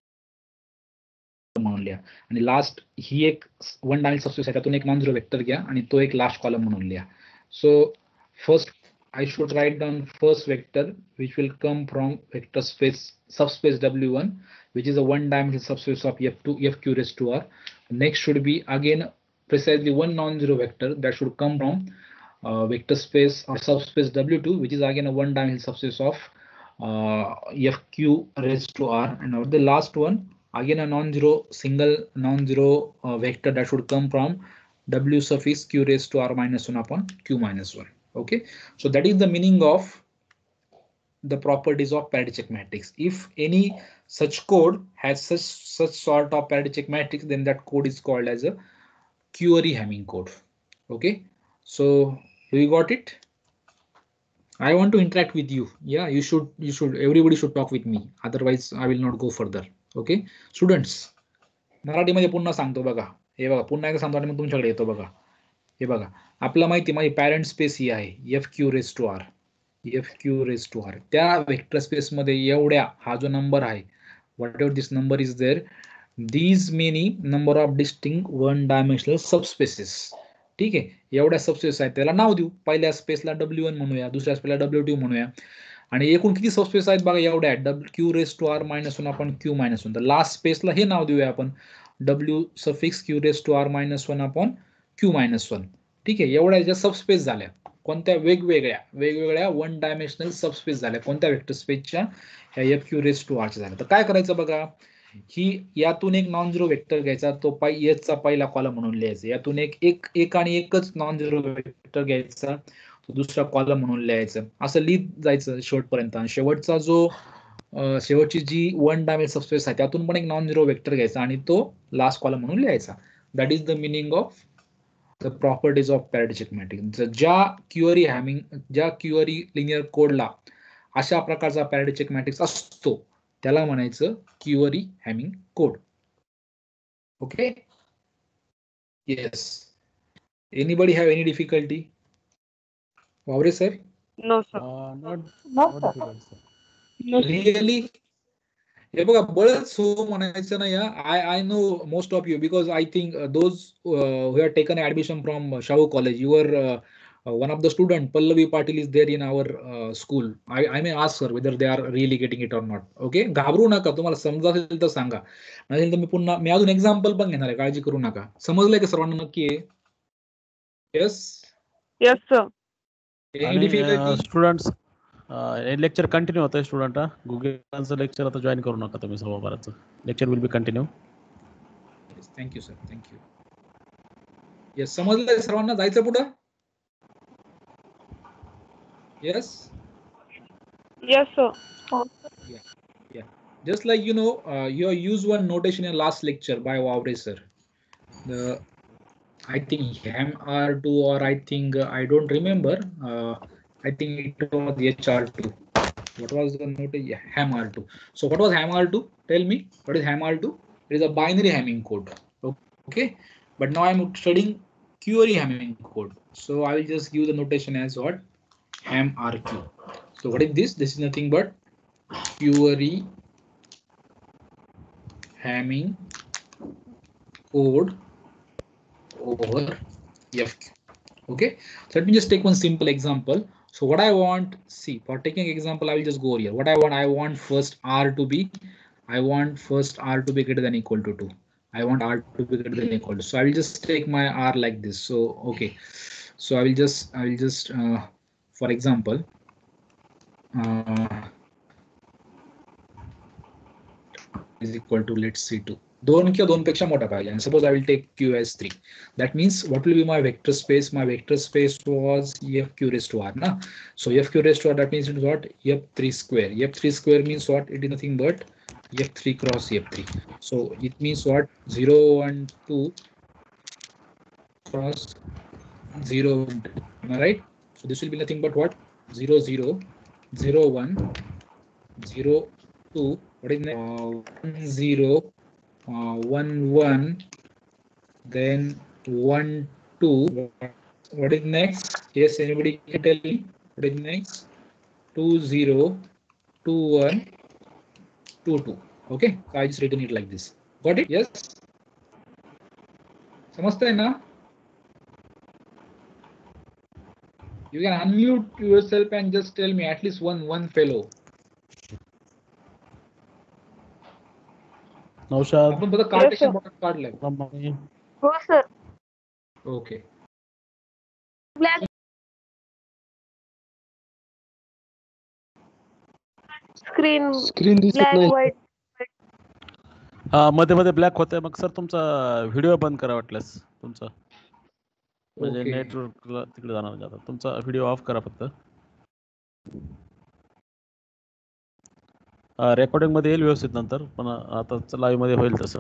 [SPEAKER 1] म्हणून लिहा आणि लास्ट ही एक वन डायमेन्शनल सबस्पेस आहे, त्यातून एक नॉन झिरो वेक्टर घ्या आणि तो एक लास्ट कॉलम म्हणून लिहा. सो first I should write down first vector which will come from vector space subspace W1, which is a one dimensional subspace of F q raised to R. Next should be again precisely one non-zero vector that should come from vector space or subspace W2, which is again a one dimensional subspace of F q raised to R. And now the last one again a single non-zero vector that should come from W suffix q raised to R minus 1 upon q minus 1. Okay, so that is the meaning of the properties of parity check matrix. If any such code has such sort of parity check matrix, then that code is called as a query Hamming code. Okay, so do you got it? I want to interact with you. Yeah, you should everybody should talk with me, otherwise I will not go further. Okay, students, मराठीमध्ये पुन्हा सांगतो बघा. हे बघा पुन्हा एकदा सांगतो आणि मग तुमच्याकडे येतो बघा. हे बघा आपल्याला माहिती माझी पॅरेंट स्पेस ही आहे F q raise to R. त्या वेक्टर स्पेस मध्ये एवढ्या हा जो नंबर आहे, whatever this number is there, these many number of distinct one dimensional subspaces. ठीक आहे, एवढ्या सबस्पेस आहेत, त्याला नाव देऊ. पहिल्या स्पेसला W1 म्हणूया, दुसऱ्या स्पेसला W2 म्हणूया आणि एकूण किती सबस्पेस आहेत बघा एवढ्या आहेत, q raised to R minus 1 upon q minus 1. तर लास्ट स्पेसला हे नाव देऊया आपण W suffix q raised to R minus 1 upon q minus 1. ठीक आहे, एवढ्या ज्या सबस्पेस झाल्या कोणत्या वेगवेगळ्या वन डायमेन्शनल सबस्पेस झाल्या कोणत्या वेक्टर स्पेसच्या, ह्या F q raised to R च्या झाल्या. तर काय करायचं बघा, ही यातून एक नॉन झिरो वेक्टर घ्यायचा, तो एच चा पहिला कॉलम म्हणून लिहायचा. यातून एक आणि एकच नॉन झिरो वेक्टर घ्यायचा, तो दुसरा कॉलम म्हणून लिहायचं. असं लिहित जायचं शेवटपर्यंत. आणि शेवटचा जो शेवटची जी वन डायमेन्शनल सबस्पेस आहे त्यातून पण एक नॉन झिरो वेक्टर घ्यायचा आणि तो लास्ट कॉलम म्हणून लिहायचा. That is the meaning of the properties of parity check matrix. ज्या क्युअरी लिनियर कोडला अशा प्रकारचा पॅरिटी चेक मॅट्रिक्स असतो त्याला म्हणायचं q-ary Hamming code. Okay, yes. Anybody have any difficulty? Waware sir?
[SPEAKER 3] No, sir.
[SPEAKER 2] Not difficult, sir.
[SPEAKER 1] Really? हे बघा बळच हो म्हणायचं नाही. I know most of you because I think those who have taken admission from Shahu college, your one of the student Pallavi Patil is there in our school. I may ask her whether they are really getting it or not. Okay, घाबरू नका, तुम्हाला समजा असेल तर सांगा, नसेल तर मी अजून example पण घेणार आहे, काळजी करू नका. समजलंय का सर्वांना नक्की? Yes
[SPEAKER 3] Yes, sir.
[SPEAKER 1] Any difficulty?
[SPEAKER 2] Students lecture continue होतंय. स्टुडंट गुगलचं लेक्चर आता जॉईन करू नका तुम्ही. सव्वाबाराचं lecture will be continue.
[SPEAKER 1] Thank you sir, thank you. Yes, समजलंय सर्वांना? जायचं पुढं? Yes.
[SPEAKER 3] Yes, sir.
[SPEAKER 1] Just like you use one notation in last lecture by Wavre sir. I think ham R2 or I think I don't remember. I think it was HR2. What was the notation? Yeah, ham R2. So what was ham R2? Tell me, what is ham R2? It is a binary Hamming code. Okay, but now I'm studying query Hamming code. So I will just give the notation as what? Ham RQ. So what is this? This is nothing but query Hamming code over FQ. Okay, so let me just take one simple example. So what I want, see, for taking example, I will just go over here. What I want first R to be, I want first R to be greater than equal to 2. I want R to be greater than equal to. So I will just take my R like this. So okay, so I will just for example, is equal to, let's see, 2. 2 किंवा 2 पेक्षा मोठा पाहिजे. And suppose I will take Q as 3. That means what will be my vector space? My vector space was FQ raised to R. Na? So FQ raised to R, that means it is what? F3 square. F3 square means what? It is nothing but F3 cross F3. So it means what? 0, 1, 2 cross 0, 1, 2. Am I right? So this will be nothing but what? 0, 0, 0, 1, 0, 2. What is next? 0, 1, 1, then 1, 2. What is next? Yes, anybody can tell me what is next? 2, 0, 2, 1, 2, 2. Okay, so I just written it like this. Got it? Yes. समझते हैं ना? You can unmute yourself and just tell me at least one fellow.
[SPEAKER 2] Naushad.
[SPEAKER 1] आपण बघा Cartesian box काढलाय.
[SPEAKER 2] रमानी.
[SPEAKER 3] हो sir.
[SPEAKER 1] Okay.
[SPEAKER 3] Black screen
[SPEAKER 5] दिसत
[SPEAKER 3] black
[SPEAKER 5] नाही.
[SPEAKER 3] white.
[SPEAKER 2] हा, मध्ये मध्ये ब्लॅक होतंय. मग सर तुमचा व्हिडिओ बंद करा वाटल्यास तुमचा, म्हणजे
[SPEAKER 1] Okay.
[SPEAKER 2] नेटवर्कला तिकडे जाणार नाही आता. तुमचा व्हिडिओ ऑफ करा फक्त. रेकॉर्डिंग मध्ये येईल व्यवस्थित नंतर, पण आता लाईव्ह मध्ये होईल तसं.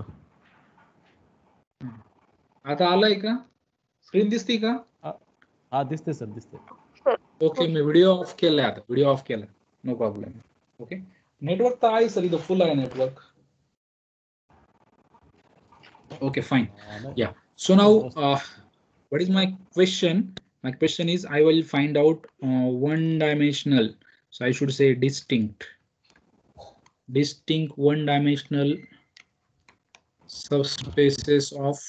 [SPEAKER 1] आता आलाय का? स्क्रीन दिसते का?
[SPEAKER 2] हा, दिसते सर, दिसते.
[SPEAKER 1] ओके, मी व्हिडिओ ऑफ केलाय आता. व्हिडिओ ऑफ केला. No problem. ओके, नेटवर्क तर आहे सर, इथं फुल आहे network. Okay, fine. Yeah. So now, what is my question? My question is, I will find out one-dimensional. So I should say distinct one-dimensional subspaces of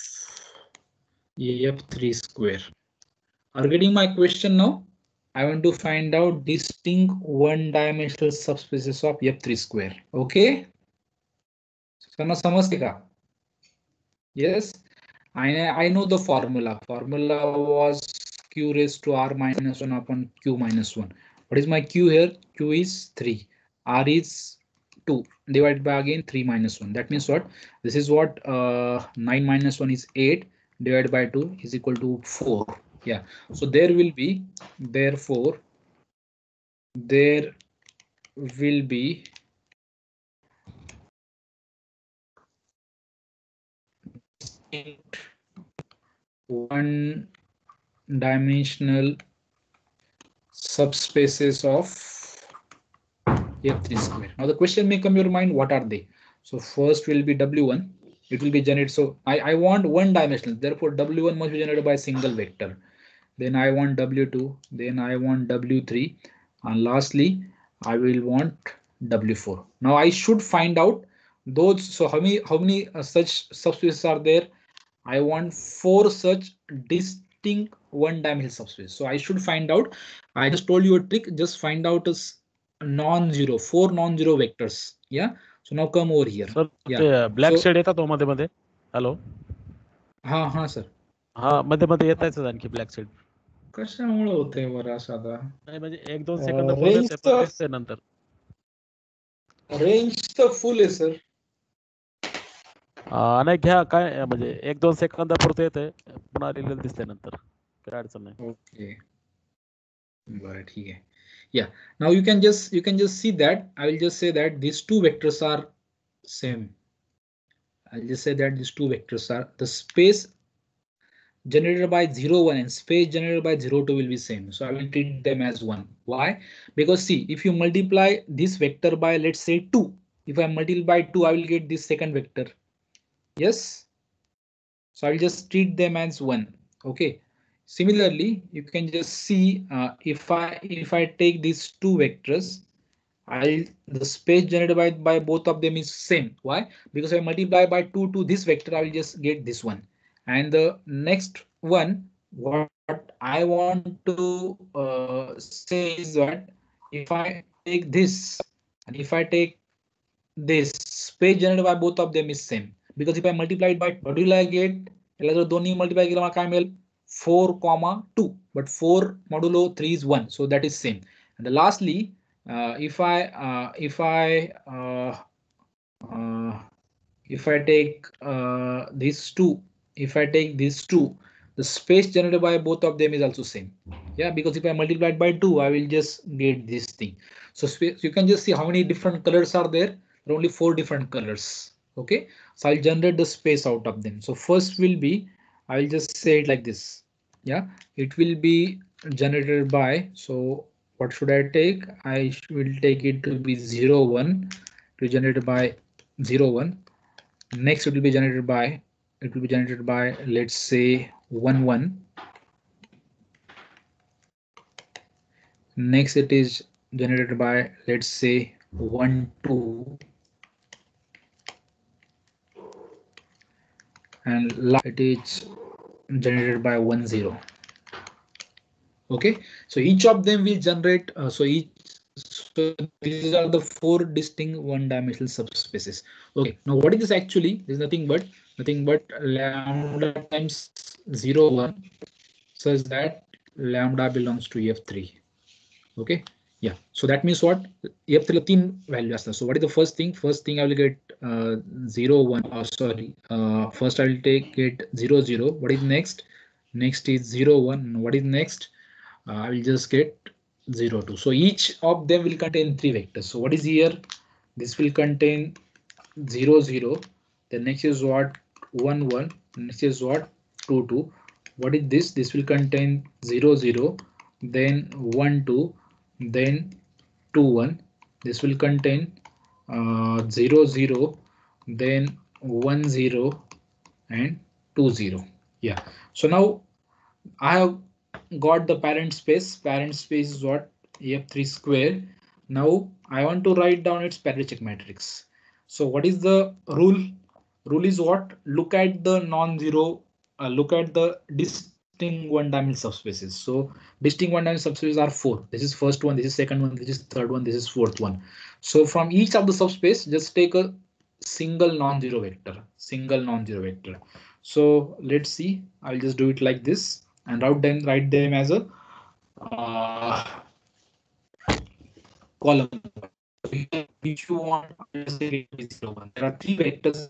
[SPEAKER 1] F3 square. Are you getting my question now? I want to find out distinct one-dimensional subspaces of F3 square. Okay. So now, समझते का? Yes, I know the formula. Formula was Q raised to R minus 1 upon Q minus 1. What is my Q here? Q is 3. R is 2 divided by again 3 minus 1. That means what? This is what 9 minus 1 is 8 divided by 2 is equal to 4. Yeah. So there will be, therefore, there will be one-dimensional subspaces of F3 square. Now the question may come to your mind, what are they? So first will be W1. It will be generated. So I want one-dimensional. Therefore, W1 must be generated by a single vector. Then I want W2. Then I want W3. And lastly, I will want W4. Now I should find out those. So how many such subspaces are there? I want 4 such distinct one-dimensional subspace. So I should find out. I just told you a trick. Just find out as non-zero, 4 non-zero vectors. Yeah. So now come over here.
[SPEAKER 2] Sir ते black shade येतात मध्ये मध्ये. Hello.
[SPEAKER 1] हा sir.
[SPEAKER 2] हा, मध्ये मध्ये येतायच आणखी black shade.
[SPEAKER 1] कशामुळे होतंय बरं असं आता?
[SPEAKER 2] नाही म्हणजे 1-2 सेकंद पुढे येते, पण दिसते नंतर.
[SPEAKER 1] रेंज तर फुल आहे सर.
[SPEAKER 2] नाही घ्या, काय म्हणजे 1-2 सेकंदापुरतं येते, पुन्हा लिहिलेलं दिसतंय नंतर, काय अडचण नाही.
[SPEAKER 1] Okay. बरं ठीक आहे. Yeah. Now you can just see that I will just say that these two vectors are same. I'll just say that these two vectors are the space generated by 0, 1 and space generated by 0, 2 will be same. So I will treat them as one. Why? Because see, if you multiply this vector by, let's say 2, if I multiply by 2, I will get this second vector. Yes. So I'll just treat them as one. Okay. Similarly, you can just see if I take these two vectors, the space generated by both of them is same. Why? Because if I multiply by 2 to this vector, I will just get this one. And the next one, what I want to say is that if I take this and if I take this, space generated by both of them is same. Because if I multiply it by, what will I get? दोन्ही multiply केलं मला काय मिळेल? 4, 2, but 4 modulo 3 is 1, so that is same. And lastly, if I take these two, if I take these two, the space generated by both of them is also same. Yeah, because if I multiply it by 2, I will just get this thing. So you can just see how many different colors are there. There are only 4 different colors. Okay, so I'll generate the space out of them. So first will be, I will just say it like this. Yeah, it will be generated by, so what should I take? I will take it to be 0, 1, to generate by 0, 1. Next it will be generated by, let's say 1, 1. Next it is generated by, let's say 1, 2. And last it is generated by 1, 0. Okay, so each of them will generate, so these are the 4 distinct one-dimensional subspaces. Okay, now what is this actually? This is nothing but lambda times 0, 1, such that lambda belongs to F3. Okay, yeah, so that means what? F3 3 value असतात. So what is the first thing? First thing I will get 0, 1, sorry, first I will take it 0, 0. What is next? Next is 0, 1. What is next? I will just get 0, 2. So each of them will contain 3 vectors. So what is here? This will contain 0, 0. The next is what? 1, 1. Next is what? 2, 2. What is this? This will contain 0, 0. Then 1, 2. Then 2, 1. This will contain 0, 0. Then 1, 0 and 2, 0. Yeah. So now I have got the parent space. Parent space is what? F3 square. Now I want to write down its parity check matrix. So what is the rule? Rule is what? Look at the non-zero, look at the distinct one-dimensional subspaces. So distinct one-dimensional subspaces are 4. This is first one, this is second one, this is third one, this is fourth one. So from each of the subspace, just take a single non-zero vector. So let's see. I'll just do it like this and write them as a column. Which you want? There are 3 vectors.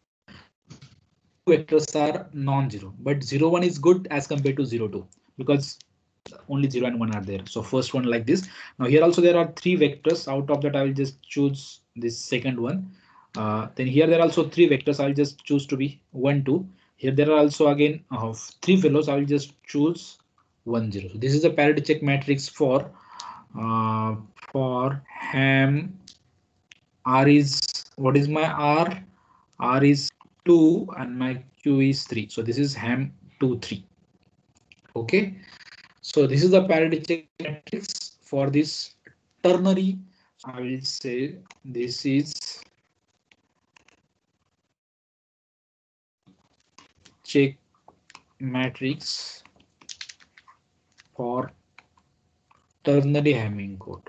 [SPEAKER 1] Vectors are non-zero, but 0, 1 is good as compared to 0, 2 because only 0 and 1 are there. So first one like this. Now here also there are 3 vectors. Out of that I will just choose this second one. Then here there are also 3 vectors. I'll just choose to be 1, 2. Here there are also again 3 fellows. I will just choose 1, 0. So this is a parity check matrix for ham. R is, what is my R? R is 2 and my Q is 3. So this is ham 2, 3. Okay. So this is the parity check matrix for this ternary. I will say this is check matrix for ternary Hamming code.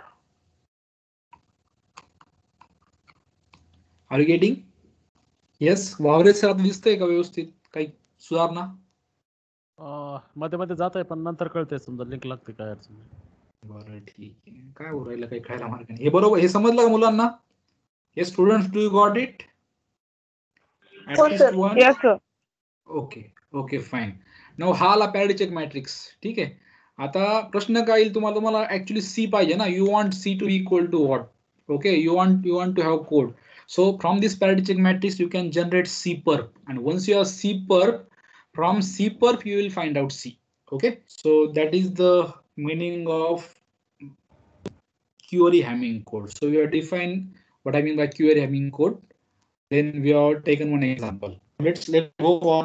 [SPEAKER 1] Are you getting? Yes. Waware sir आता दिसतंय का व्यवस्थित काही सुधारणा?
[SPEAKER 2] मध्ये मध्ये जात आहे पण नंतर कळते समजा लिंक लागते काय अडचण नाही.
[SPEAKER 1] बरं ठीक आहे. काय उरायला काही खायला मार्ग नाही. हे बरोबर, हे समजलं का मुलांना? हे students, do you got it?
[SPEAKER 3] Yes, sir.
[SPEAKER 1] Okay, fine. नाव हा आला पॅरिटी चेक मॅट्रिक्स. ठीक आहे. आता प्रश्न काय येईल तुम्हाला ऍक्च्युली सी पाहिजे ना. You want C to equal to what. Okay, you want to have code. So from this parity check matrix you can generate CPerf, and once you have CPerf, from CPerf you will find out C. Okay, so that is the meaning of query Hamming code. So we have defined what I mean by query Hamming code. Then we have taken one example. Let's go for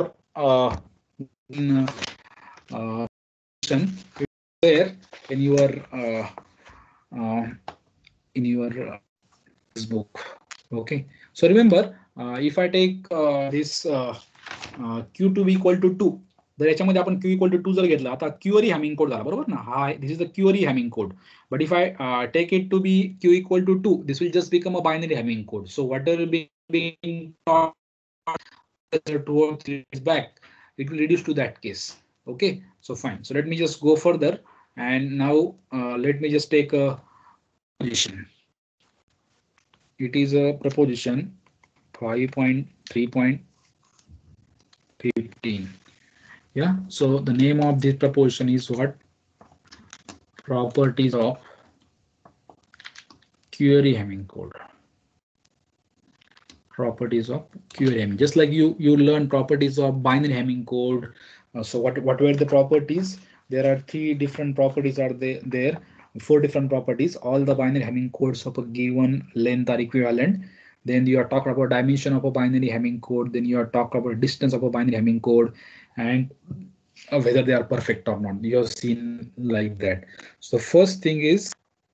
[SPEAKER 1] there in your book. Okay, so remember if I take this q to be equal to 2, तर याच्यामध्ये आपण q equal to 2 जर घेतला, आता query Hamming code झाला बरोबर ना. हा this is the query Hamming code, but if I take it to be q equal to 2, this will just become a binary Hamming code. So whatever being taught 2 or 3 days back, it will reduce to that case. Okay, so fine. So let me just go further, and now let me just take a position. It is a proposition 5.3.15. Yeah, so the name of this proposition is what? Properties of query Hamming code. Properties of query Hamming. Just like you learn properties of binary Hamming code. So what were the properties? There are 3 different properties are there. 4 different properties. All the binary Hamming codes of a given length are equivalent. Then you are talking about dimension of a binary Hamming code. Then you are talking about distance of a binary Hamming code, and whether they are perfect or not. You have seen like that. So first thing is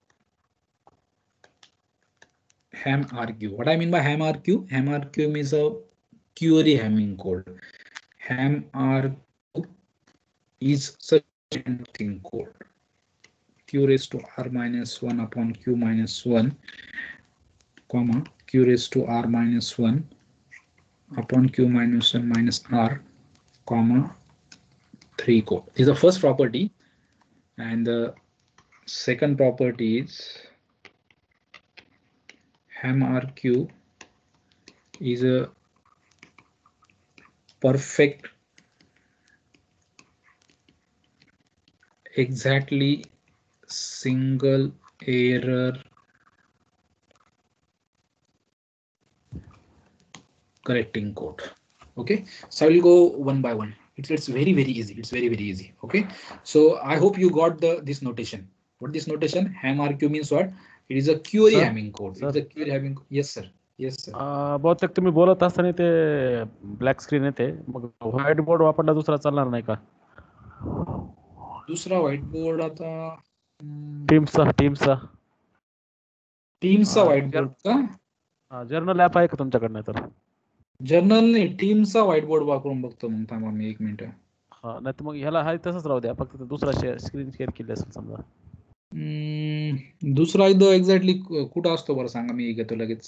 [SPEAKER 1] HAMRQ. What I mean by HAMRQ? HAMRQ means a query Hamming code. HAMRQ is such a thing code. Q raised to r minus 1 upon q minus 1, comma q raised to r minus 1 upon q minus 1 minus r, comma 3 code. This is the first property, and the second property is HAMRQ is a perfect, exactly single error correcting code. Okay, so I will go one by one. It's very easy. It's very easy. Okay, so I hope you got this notation. What this notation? HAMRQ means what? It is a query
[SPEAKER 2] Sir?
[SPEAKER 1] Hamming code.
[SPEAKER 2] Sir?
[SPEAKER 1] It's a query Hamming. Yes sir. Yes sir.
[SPEAKER 2] बहुतेक तुम्ही बोलत असताना ते black screen येते, मग white board वापरला दुसरा चालणार नाही का?
[SPEAKER 1] दुसरा व्हाईट बोर्ड आता
[SPEAKER 2] टीम्सचा
[SPEAKER 1] व्हाईट बोर्ड का?
[SPEAKER 2] जर्नल ॲप आहे का तुमच्याकडनं? तर
[SPEAKER 1] जर्नल नाही, टीमचा व्हाईट बोर्ड वापरून बघतो. मग थांबा मी 1 मिनिट.
[SPEAKER 2] हा, नाही तर मग ह्याला हाय तसंच राहू द्या, फक्त दुसरा स्क्रीन शेअर केली असेल समजा.
[SPEAKER 1] दुसरा इथं एक्झॅक्टली कुठं असतो बरं सांगा, मी घेतो लगेच.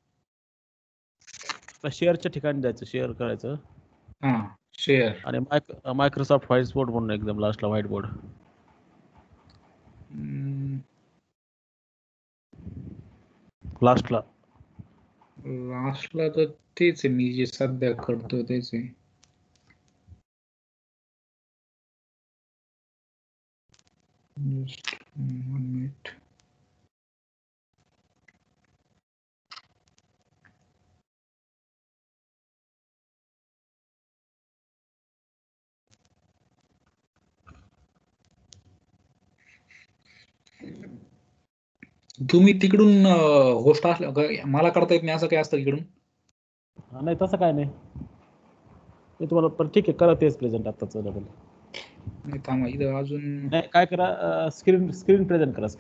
[SPEAKER 2] शेअरच्या ठिकाणी जायचं, शेअर करायचं.
[SPEAKER 1] हा, शेअर
[SPEAKER 2] आणि मायक्रोसॉफ्ट व्हाईट बोर्ड म्हणून एकदम लास्टला व्हाईट बोर्ड. लास्टला
[SPEAKER 1] तर तेच आहे, मी जे सध्या करतो तेच आहे. Just 1 minute. तुम्ही तिकडून होस्ट असल्या मला करता येत नाही असं काय असतं इकडून?
[SPEAKER 2] नाही तसं काय नाही, मी तुम्हाला पण ठीक आहे करा तेच प्रेझेंट आताच डबल.
[SPEAKER 1] नाही थांबा, इथं अजून
[SPEAKER 2] नाही काय करा, स्क्रीन प्रेझेंट करा.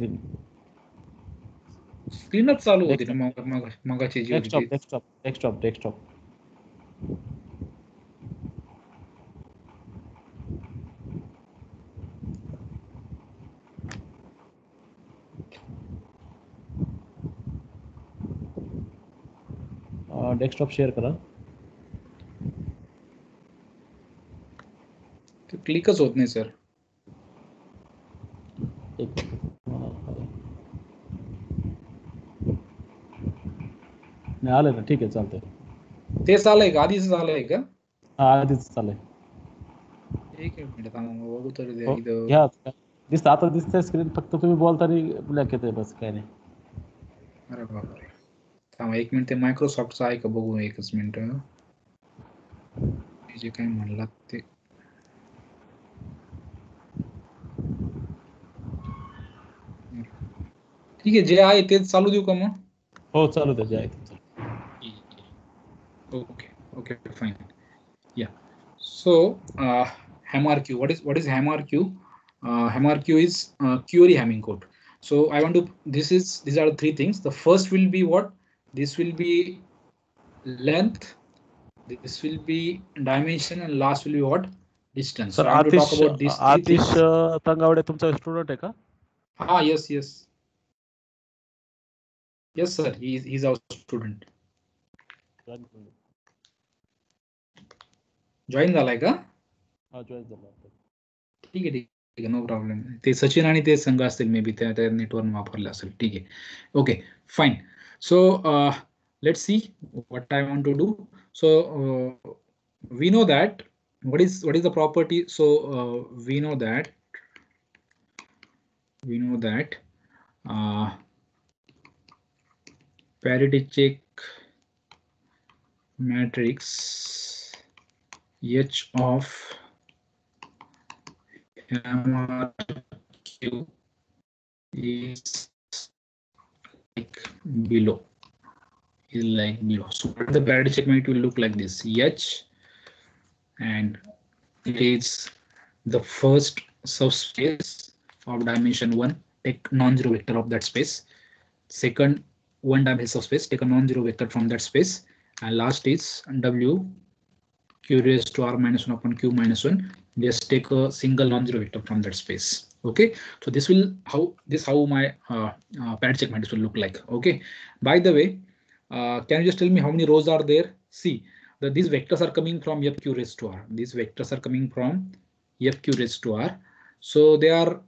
[SPEAKER 1] स्क्रीनच चालू होती ना मगाची जी होती.
[SPEAKER 2] डेस्कटॉप. डेस्कटॉप शेअर करा.
[SPEAKER 1] क्लिकच होत नाही सर.
[SPEAKER 2] नाही आलं ना, ठीक आहे चालतंय.
[SPEAKER 1] ते चालय का? आधीच झालंय का?
[SPEAKER 2] हा, आधीच चालय.
[SPEAKER 1] एक मिनिट थांबा बघू तरी
[SPEAKER 2] हो,
[SPEAKER 1] इथं.
[SPEAKER 2] घ्या आता दिसतंय स्क्रीन, फक्त तुम्ही बोलताना ब्लॅक येतंय बस, काय नाही.
[SPEAKER 1] अरे बापरे, थांबा एक मिनिट, ते मायक्रोसॉफ्टचं आहे का बघू, एकच मिनिट. जे काय म्हणलात ते ठीक आहे, जे आहे तेच चालू देऊ का मग?
[SPEAKER 2] हो, चालू द्या, जे आहे ते.
[SPEAKER 1] Okay, okay, fine. Yeah. So HammRQ. What is HammRQ? HammRQ is query Hamming code. So I want to. These are the three things. The first will be what? This will be length. This will be dimension, and last will be what? Distance.
[SPEAKER 2] Sir
[SPEAKER 1] So I want to talk
[SPEAKER 2] आतिश
[SPEAKER 1] about these three
[SPEAKER 2] आतिश
[SPEAKER 1] things.
[SPEAKER 2] Tangawade तुमचा student आहे का?
[SPEAKER 1] Yes, yes. Yes, sir. He's our student. Join झालाय का?
[SPEAKER 2] हा, join झाला.
[SPEAKER 1] ठीक आहे, ठीक आहे, नो प्रॉब्लेम. ते सचिन आणि ते संघ असतील मे बी, त्या नेटवर्क वापरलं असेल. ठीक आहे, okay fine. So let's see what I want to do. So we know that what is the property. So we know that parity check matrix H of HammRQ is like below. So the parity check matrix will look like this: H, and it is the first subspace of dimension 1, take non-zero vector of that space. Second, one dimension subspace, take a non-zero vector from that space, and last is W q raised to r minus 1 upon q minus 1. Just take a single non-zero vector from that space. Okay, so this will how my parity check matrix will look like. Okay, by the way, can you just tell me how many rows are there? See, these vectors are coming from fq raised to r. These vectors are coming from fq raised to r. So they are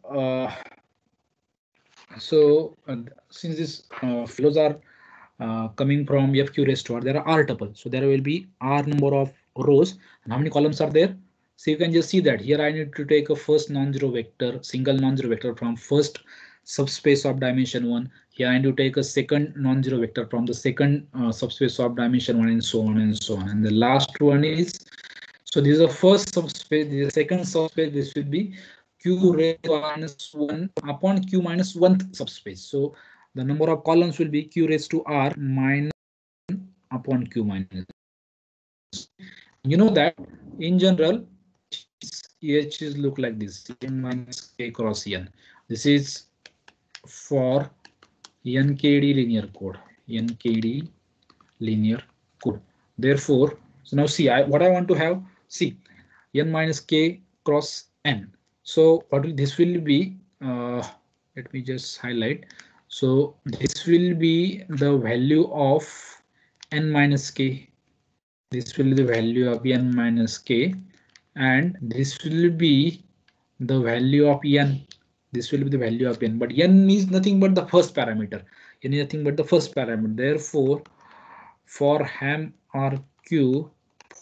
[SPEAKER 1] since these flows are coming from fq raised to r, there are r tuple. So there will be r number of rows, and how many columns are there? So you can just see that here I need to take a first non-zero vector, single non-zero vector from first subspace of dimension 1. Here I need to take a second non-zero vector from the second subspace of dimension 1, and so on and so on. And the last one is, so this is the first subspace, this is the second subspace, this will be q raised to minus 1 upon q minus 1th subspace. So the number of columns will be q raised to r minus 1 upon q minus. You know that in general, H is look like this: n minus k cross n. This is for NKD linear code. NKD linear code. Therefore, so now see, what I want to have, see, n minus k cross n. So what will this will be? Let me just highlight. So this will be the value of n minus k. This will be the value of n minus k, and this will be the value of n. This will be the value of n, but n is nothing but the first parameter. N is nothing but the first parameter. Therefore, for HammRQ,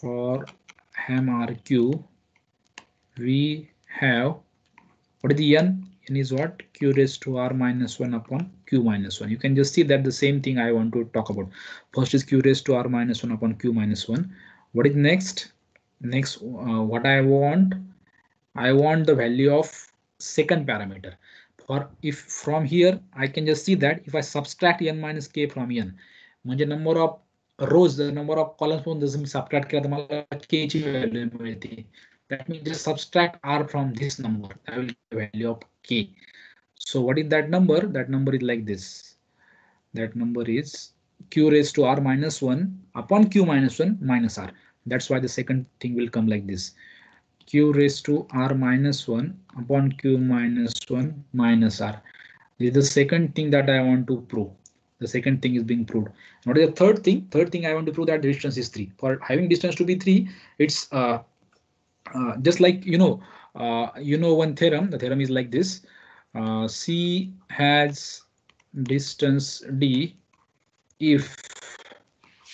[SPEAKER 1] we have, what is the n? N is what? Q raised to r minus 1 upon q minus 1. You can just see that the same thing I want to talk about. First is q raised to r minus 1 upon q minus 1. What is next? Next, what I want the value of second parameter. For if from here I can just see that if I subtract n minus k from n, म्हणजे number of rows, the number of columns पण जसं मी subtract केला तर मला k ची value मिळते. That means just subtract r from this number. That will be the value of k. So what is that number? That number is like this. That number is q raised to r minus 1 upon q minus 1 minus r. That's why the second thing will come like this: q raised to r minus 1 upon q minus 1 minus r. This is the second thing that I want to prove. The second thing is being proved. What is the third thing? Third thing I want to prove that the distance is 3. For having distance to be 3, it's just like one theorem. The theorem is like this: C has distance d if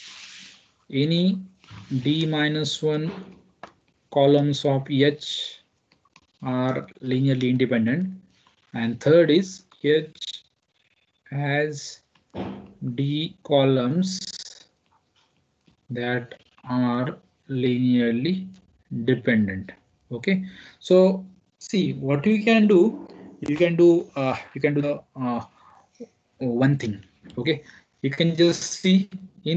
[SPEAKER 1] any d minus 1 columns of H are linearly independent, and third is H has D columns that are linearly dependent. Okay, so see what you can do. You can do the one thing. Okay, you can just see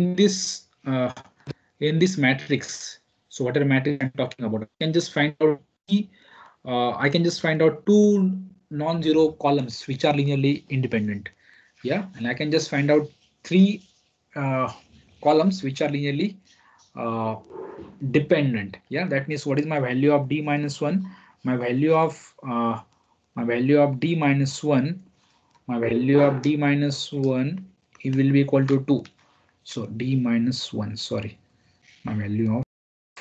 [SPEAKER 1] in this matrix. So whatever matrix I'm talking about, I can just find out I can just find out two non-zero columns which are linearly independent. Yeah, and I can just find out three columns which are linearly uh, dependent. Yeah, that means what is my value of d minus 1? My value of d minus 1, my value of d minus 1, it will be equal to 2. So d minus 1, sorry, my value of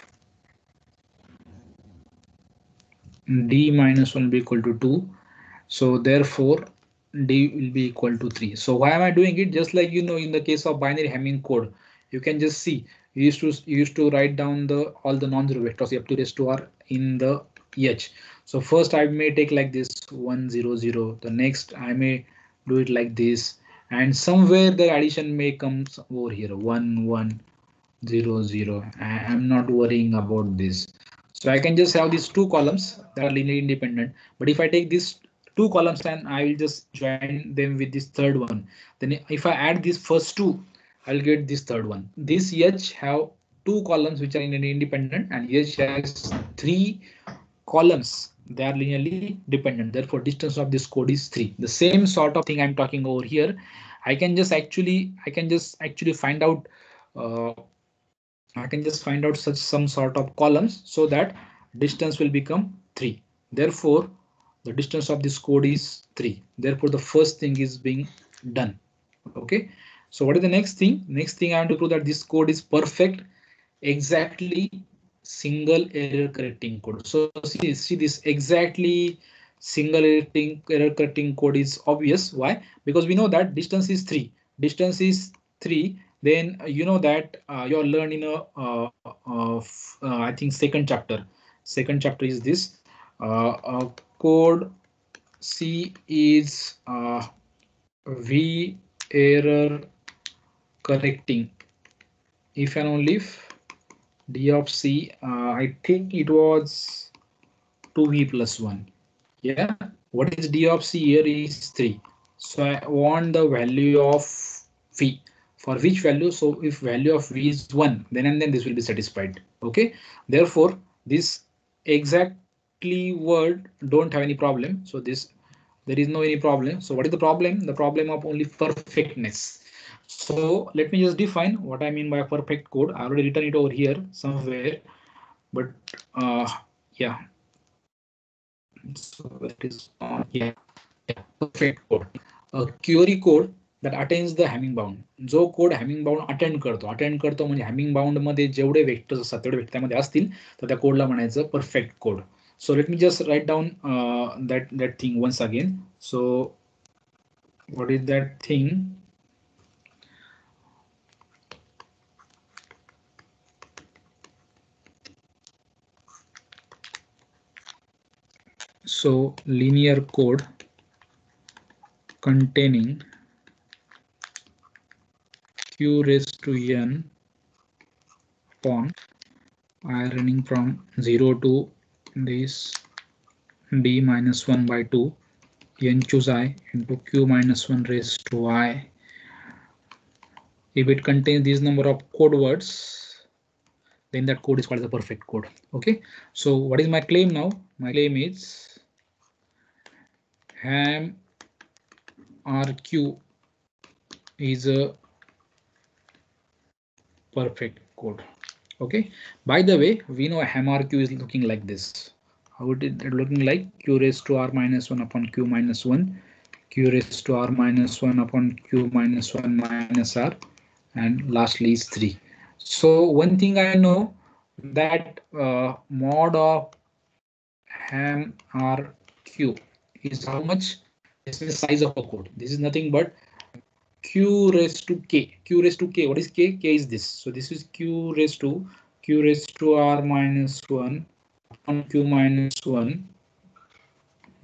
[SPEAKER 1] d minus 1 will be equal to 2. So therefore d will be equal to 3. So why am I doing it? Just like, you know, in the case of binary Hamming code, you can just see you used to write down the all the non-zero vectors up to raised to r in the H. So first I may take like this 1 0 0. The next I may do it like this, and somewhere the addition may come over here 1 1 0 0. I'm not worrying about this. So I can just have these two columns that are linearly independent. But if I take these two columns and I will just join them with this third one, then if I add these first two, I'll get this third one. This H have two columns which are linearly independent, and H has three columns. They are linearly dependent. Therefore, distance of this code is 3. The same sort of thing I'm talking over here. I can just actually find out. I can just find out such some sort of columns so that distance will become 3. Therefore, the distance of this code is 3. Therefore, the first thing is being done. Okay. So what is the next thing? Next thing I want to prove that this code is perfect, exactly single error correcting code. So see this exactly single error correcting code is obvious. Why? Because we know that distance is 3. Distance is 3. Then you know that you are learned in I think second chapter. Second chapter is this code C is V error correcting if and only if d of c, I think it was 2v plus 1. Yeah, what is d of c here is 3. So I want the value of v. For which value? So if value of v is 1, then and then this will be satisfied. Okay, therefore this exactly word don't have any problem. So this there is no any problem. So what is the problem? The problem of only perfectness. So let me just define what I mean by a perfect code. I already written it over here somewhere, but yeah. So that is yeah, perfect code. A query code that attains the Hamming bound. जो code Hamming bound attend करतो म्हणजे Hamming bound मध्ये जेवढे vectors असतात तेवढे vector त्यामध्ये असतील तर त्या कोडला म्हणायचं perfect code. So let me just write down that thing once again. So what is that thing? So linear code containing q raised to n upon I running from 0 to this d minus 1 by 2 n choose I into q minus 1 raised to I. If it contains this number of code words, then that code is called the perfect code. Okay, so what is my claim now? My claim is ham rq is a perfect code. Okay, by the way, we know ham rq is looking like this. How it is looking like? Q raised to r minus 1 upon q minus 1, q raised to r minus 1 upon q minus 1 minus r, and lastly is 3. So one thing I know that mod of ham rq is how much? This is the size of a code. This is nothing but q raised to k. Q raised to k. What is k? K is this. So this is q raised to r minus 1 upon q minus 1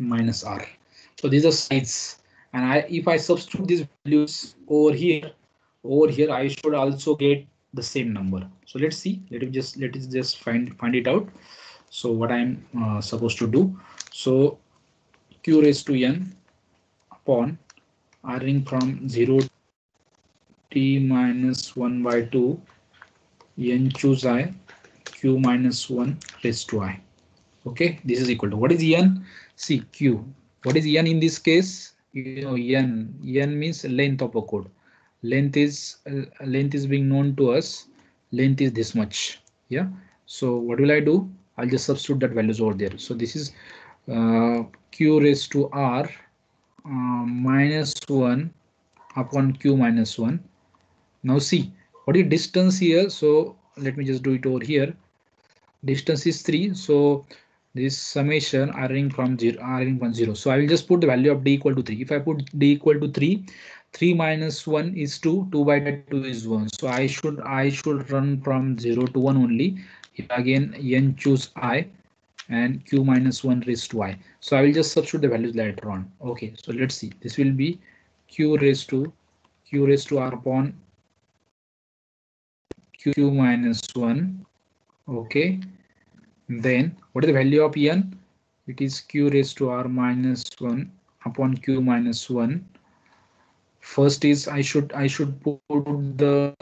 [SPEAKER 1] minus r. So these are sides, and if I substitute these values over here, I should also get the same number. So let's see. Let us just find it out. So what I'm supposed to do. So q raised to n upon ring from 0 t minus 1 by 2 n choose I q minus 1 raised to I. Okay, this is equal to what is n? See q. What is n in this case? You know, n means length of a code. Length is being known to us. Length is this much. Yeah. So what will I do? I'll just substitute that values over there. So this is q raised to r minus 1 upon q minus 1. Now see what is distance here. So let me just do it over here. Distance is 3. So this summation ring from 0. So I will just put the value of d equal to 3. If I put d equal to 3, 3 minus 1 is 2. 2 by 2 is 1. So I should run from 0 to 1 only. If again n choose I and q minus 1 raised to I. So I will just substitute the values later on. Okay, so let's see. This will be q raised to r upon q minus 1. Okay. Then what is the value of n? It is q raised to r minus 1 upon q minus 1. First is I should put the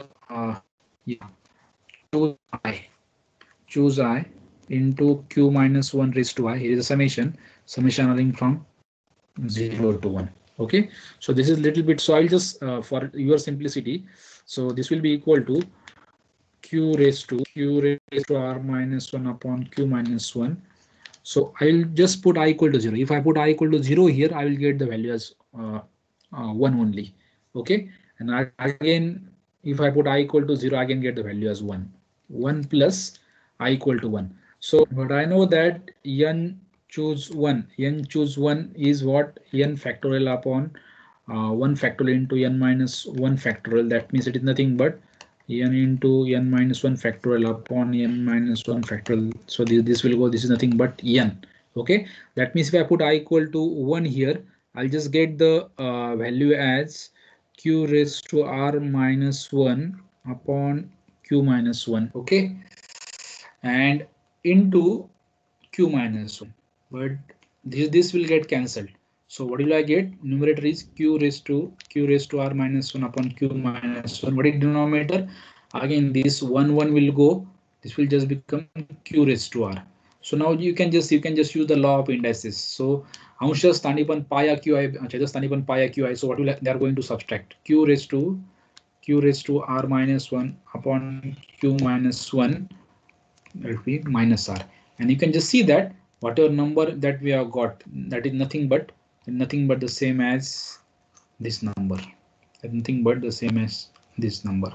[SPEAKER 1] choose I into q minus 1 raised to I. Here is a summation running from 0 to 1. Okay, so this is little bit. So I'll just for your simplicity. So this will be equal to q raised to r minus 1 upon q minus 1. So I'll just put I equal to 0. If I put I equal to 0 here, I will get the value as 1 only. Okay, and again, if I put I equal to 0, I can get the value as 1. 1 plus I equal to 1. So, but I know that n choose 1. N choose 1 is what? N factorial upon 1 factorial into n minus 1 factorial. That means it is nothing but n into n minus 1 factorial upon n minus 1 factorial. So this will go, this is nothing but n. Okay, that means if I put I equal to 1 here, I'll just get the value as q raised to r minus 1 upon q minus 1. Okay, and into q minus 1, but this will get cancelled. So what will I get? Numerator is q raised to r minus 1 upon q minus 1. What is denominator? Again, this 1 will go. This will just become q raised to r. So now you can just use the law of indices. So अंश स्थानी पण पाया qi, छेद स्थानी पण पाया qi. So what will they are going to subtract? q raised to r minus 1 upon q minus 1. That will be minus r, and you can just see that whatever number that we have got, that is nothing but the same as this number. Nothing but the same as this number.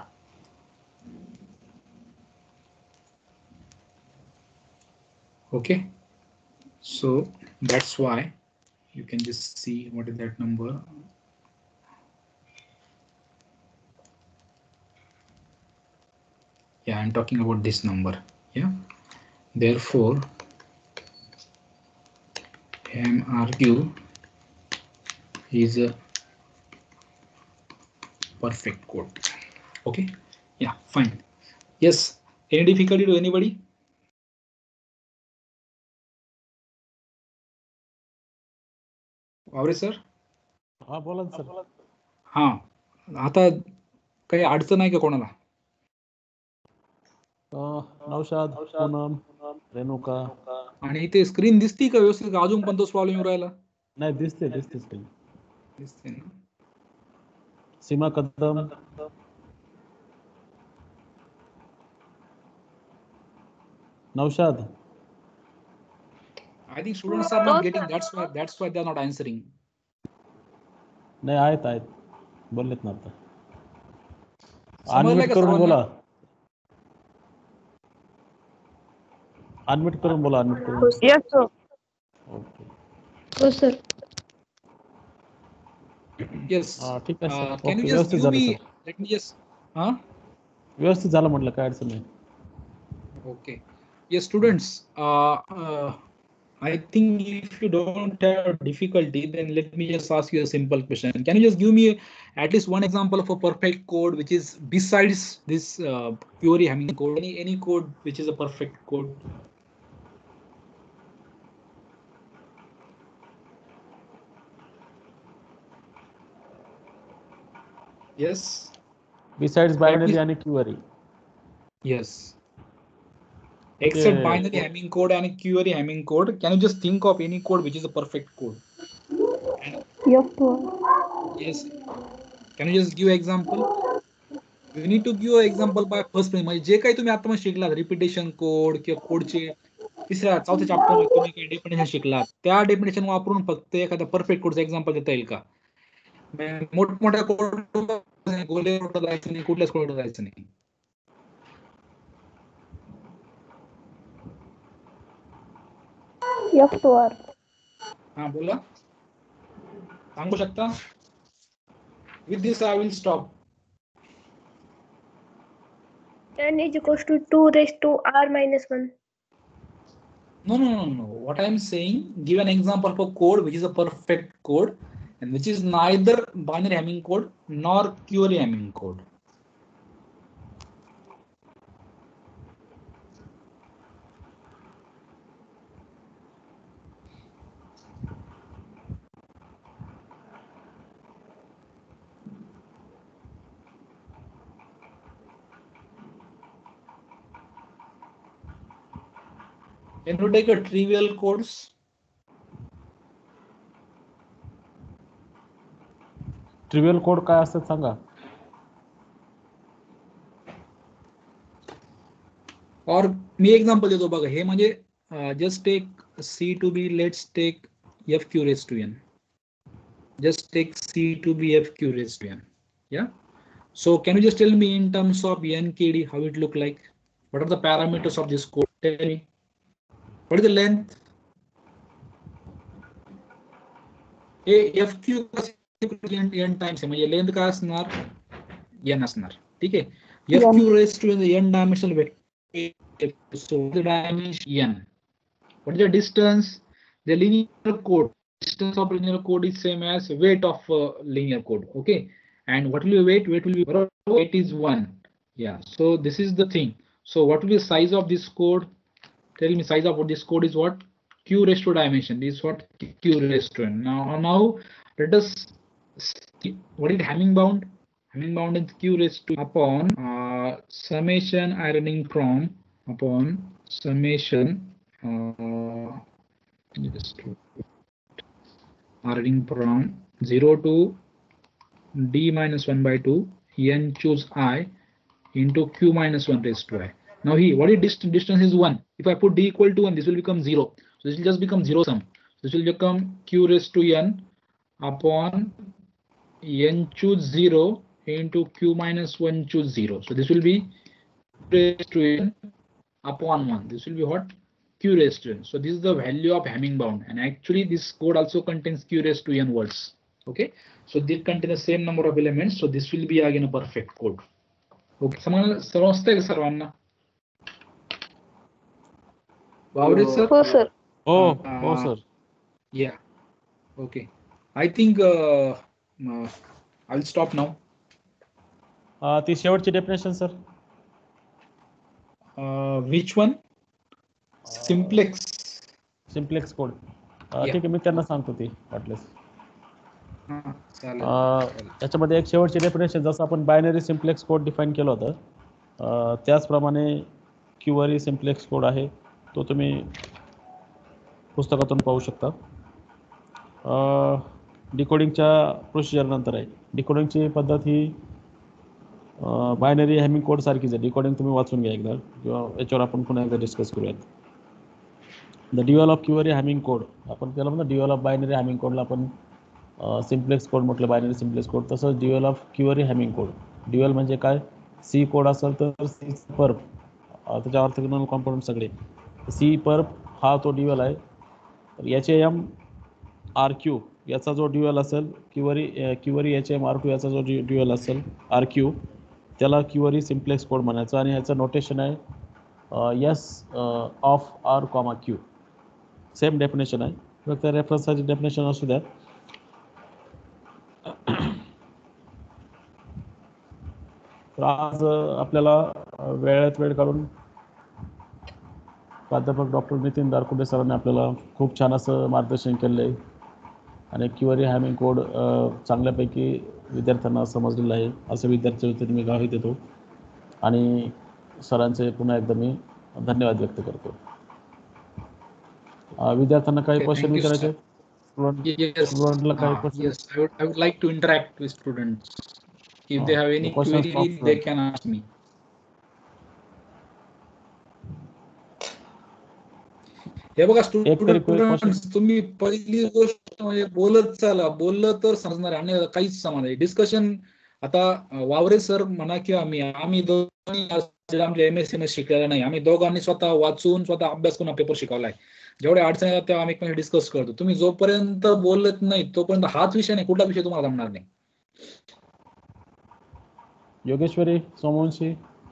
[SPEAKER 1] Okay, so that's why you can just see what is that number. Yeah, I'm talking about this number. Yeah, therefore MRQ is a perfect code. Okay, yeah, fine. Yes, any difficulty to anybody? Aware sir?
[SPEAKER 2] हा बोला ना sir.
[SPEAKER 1] हा, आता काही अडचण आहे का कोणाला?
[SPEAKER 2] नौशाद, पूनम, रेणुका.
[SPEAKER 1] आणि इथे स्क्रीन दिसती का व्यवस्थित? अजून पण तोच प्रॉब्लेम येऊ राहिला?
[SPEAKER 2] नाही, दिसते स्क्रीन.
[SPEAKER 1] दिसते ना.
[SPEAKER 2] सीमा कदम, Naushad.
[SPEAKER 1] I think students are not getting. That's why they are not answering.
[SPEAKER 2] नाही, आहेत बोललेत ना आता. अनम्यूट करून बोला. अनम्यूट करून बोला. अनम्यूट करून.
[SPEAKER 3] Yes, sir.
[SPEAKER 2] ओके.
[SPEAKER 5] हो सर.
[SPEAKER 1] Yes.
[SPEAKER 2] ठीक आहे sir.
[SPEAKER 1] Can you just give me? Let me just.
[SPEAKER 2] व्यवस्थित झालं म्हटलं, काय अडचण नाही.
[SPEAKER 1] Okay. Yes, students. I think if you don't have difficulty, then let me just ask you a simple question. Can you just give me at least one example of a perfect code which is besides this query Hamming code? Any code which is a perfect code? Yes.
[SPEAKER 2] Besides binary and query.
[SPEAKER 1] Yes. Except
[SPEAKER 2] Okay.
[SPEAKER 1] binary Hamming code and query Hamming code, can you just think of any code which is a perfect code?
[SPEAKER 3] Yes, sir.
[SPEAKER 1] Yes. Can you just give example? You need to give example by first principle. म्हणजे जे काही तुम्ही आता शिकलात repetition code किंवा कोडचे तिसऱ्या चौथ्या chapter मध्ये तुम्ही काही डेफिनेशन शिकलात त्या डेफिनेशन वापरून फक्त एखादा परफेक्ट कोडचं एक्झाम्पल देता येईल का? मोठमोठ्या कोड गोले कोड जायचं नाही, कुठल्याच कोड जायचं नाही.
[SPEAKER 3] Yes, sir.
[SPEAKER 1] हा बोला, सांगू शकता? With this I will stop.
[SPEAKER 3] N is equals to 2 raised to r minus 1.
[SPEAKER 1] No. What I am saying, give an example of a code which is a perfect code and which is neither binary Hamming code nor query Hamming code. Can you take a trivial codes?
[SPEAKER 2] Trivial code काय असतात सांगा.
[SPEAKER 1] और मी example देतो बघा. हे म्हणजे just take C to B, let's take F Q raised to N. Just take C to B F Q raised to N. Yeah. So can you just tell me in terms of NKD how it look like? What are the parameters of this code? Tell me. What is the length? FQ n times आहे म्हणजे length काय असणार? n असणार. ठीक आहे. FQ raised to n dimensional vector. So the dimension n. What is the distance? The linear code. Distance of linear code is same as weight of linear code. Okay. And what will be weight? Weight will be weight is 1. Yeah. So this is the thing. So what will be the size of this code? Tell me size of what this code is what? Q raised to dimension is what? Q raised to n. Now let us see what is Hamming bound. Hamming bound is Q raised to upon summation ironing from upon summation just ironing from 0 to d minus 1 by 2 n choose I into q minus 1 raised to I. Now here, what is distance is 1. If I put d equal to 1, this will become 0. So this will just become 0 sum. This will become q raised to n upon n choose 0 into q minus 1 choose 0. So this will be raised to n upon 1. This will be what? Q raised to n. So this is the value of Hamming bound. And actually this code also contains q raised to n words. Okay. So this contains the same number of elements. So this will be again a perfect code. Okay, समजतंय का सर्वांना? Bhavre sir?
[SPEAKER 3] हो sir.
[SPEAKER 2] हो sir.
[SPEAKER 1] Yeah. Okay. I think I'll stop now.
[SPEAKER 2] ती शेवटची definition sir.
[SPEAKER 1] Which one? Simplex.
[SPEAKER 2] Simplex code. ठीक आहे, मी त्यांना सांगतो ती वाटल्यास. त्याच्यामध्ये एक शेवटची डेफिनेशन जसं आपण बायनरी सिम्प्लेक्स कोड डिफाईन केलं होतं त्याचप्रमाणे क्यूअरी सिम्प्लेक्स कोड आहे तो तुम्ही पुस्तकातून पाहू शकता. डिकोडिंगच्या प्रोसिजर नंतर आहे. डिकोडिंगची पद्धत ही बायनरी हॅमिंग कोड सारखीच आहे. डिकोडिंग तुम्ही वाचून घ्या एकदा किंवा याच्यावर आपण पुन्हा एकदा डिस्कस करूयात. The dual of q-ary Hamming code आपण केलं ना. ड्युअल ऑफ बायनरी हॅमिंग कोडला आपण सिम्प्लेक्स कोड म्हटलं, बायनरी सिम्प्लेक्स कोड. तसंच dual of q-ary Hamming code. Dual म्हणजे काय? सी कोड असेल तर सी पर्प त्याच्या ऑर्थोगोनल कॉम्पोनंट सगळे. सी पर्प हा तो ड्युअल आहे. तर HAM RQ याचा जो ड्युअल असेल, क्यूअरी HAM RQ याचा जो ड्युअल असेल RQ त्याला क्यूअरी सिम्प्लेक्स कोड म्हणायचं. आणि ह्याचं नोटेशन आहे S of R, Q. Same definition आहे, फक्त रेफरन्सची डेफिनेशन असू द्या. तर आज आपल्याला वेळात वेळ काढून प्राध्यापक डॉक्टर नितीन दारकुडे सरांनी आपल्याला खूप छान असं मार्गदर्शन केलं आहे आणि क्युअरी हॅमिंग कोड चांगल्यापैकी विद्यार्थ्यांना समजलेलं आहे. असे विद्यार्थी होते मी गावी देतो आणि सरांचे पुन्हा एकदा मी धन्यवाद व्यक्त करतो. विद्यार्थ्यांना काही क्वेश्चन
[SPEAKER 1] Thank you,
[SPEAKER 2] विचारायचे?
[SPEAKER 1] Yes,
[SPEAKER 2] स्टुडंटला काही question?
[SPEAKER 1] yes. I would like to interact with students. If they have any
[SPEAKER 2] questions
[SPEAKER 1] query,
[SPEAKER 2] from
[SPEAKER 1] they can ask me. हे बघा स्टुडंट्स, तुम्ही पहिली गोष्ट म्हणजे बोलत चला, बोललं तर समजणार आहे आणि काहीच समजणार आहे. डिस्कशन आता वावरे सर म्हणा किंवा आम्ही दोन्ही आमच्या MSc मध्ये शिकलेला नाही. आम्ही दोघांनी स्वतः वाचून स्वतः अभ्यास करून पेपर शिकवलाय. जेवढे अडचणी येतात तेव्हा आम्ही डिस्कस करतो. तुम्ही जोपर्यंत बोलत नाही तोपर्यंत हाच विषय नाही, कुठला विषय तुम्हाला जमणार नाही.
[SPEAKER 2] Yogeshwari Somvanshi.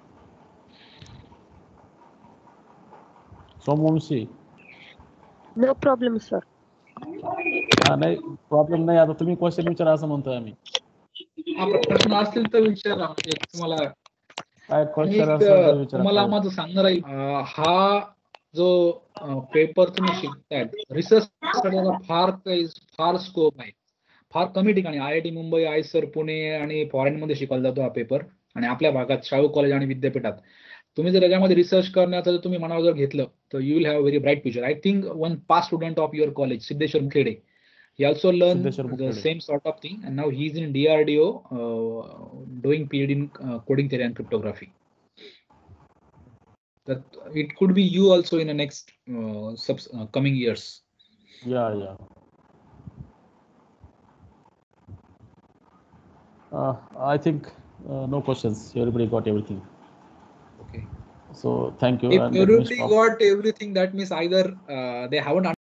[SPEAKER 3] No problem sir.
[SPEAKER 2] नाही प्रॉब्लेम नाही. आता तुम्ही क्वेश्चन विचारा असं म्हणतोय आम्ही.
[SPEAKER 1] प्रश्न असतील तर विचारा. तुम्हाला
[SPEAKER 2] काय क्वेश्चन असेल तर विचारा.
[SPEAKER 1] तुम्हाला माझं सांगणार आहे, हा जो पेपर तुम्ही शिकतायत, रिसर्च करायला फार स्कोप आहे. फार कमी ठिकाणी IIT मुंबई, आयसर पुणे आणि फॉरेन मध्ये शिकवला जातो हा पेपर. आणि आपल्या भागात शाहू कॉलेज आणि विद्यापीठात तुम्ही जर याच्यामध्ये रिसर्च करण्याचं तुम्ही मनावर जर घेतलं तर you will have very bright future. I think one past student of your college, Siddheshwar Mukhede, he also learned the same sort of thing and now he's in DRDO doing PhD in coding theory and cryptography. That it could be you also in the next coming years.
[SPEAKER 2] Yeah. I think no questions. Everybody got everything.
[SPEAKER 1] Okay.
[SPEAKER 2] So thank you.
[SPEAKER 1] If everybody got everything, that means either they haven't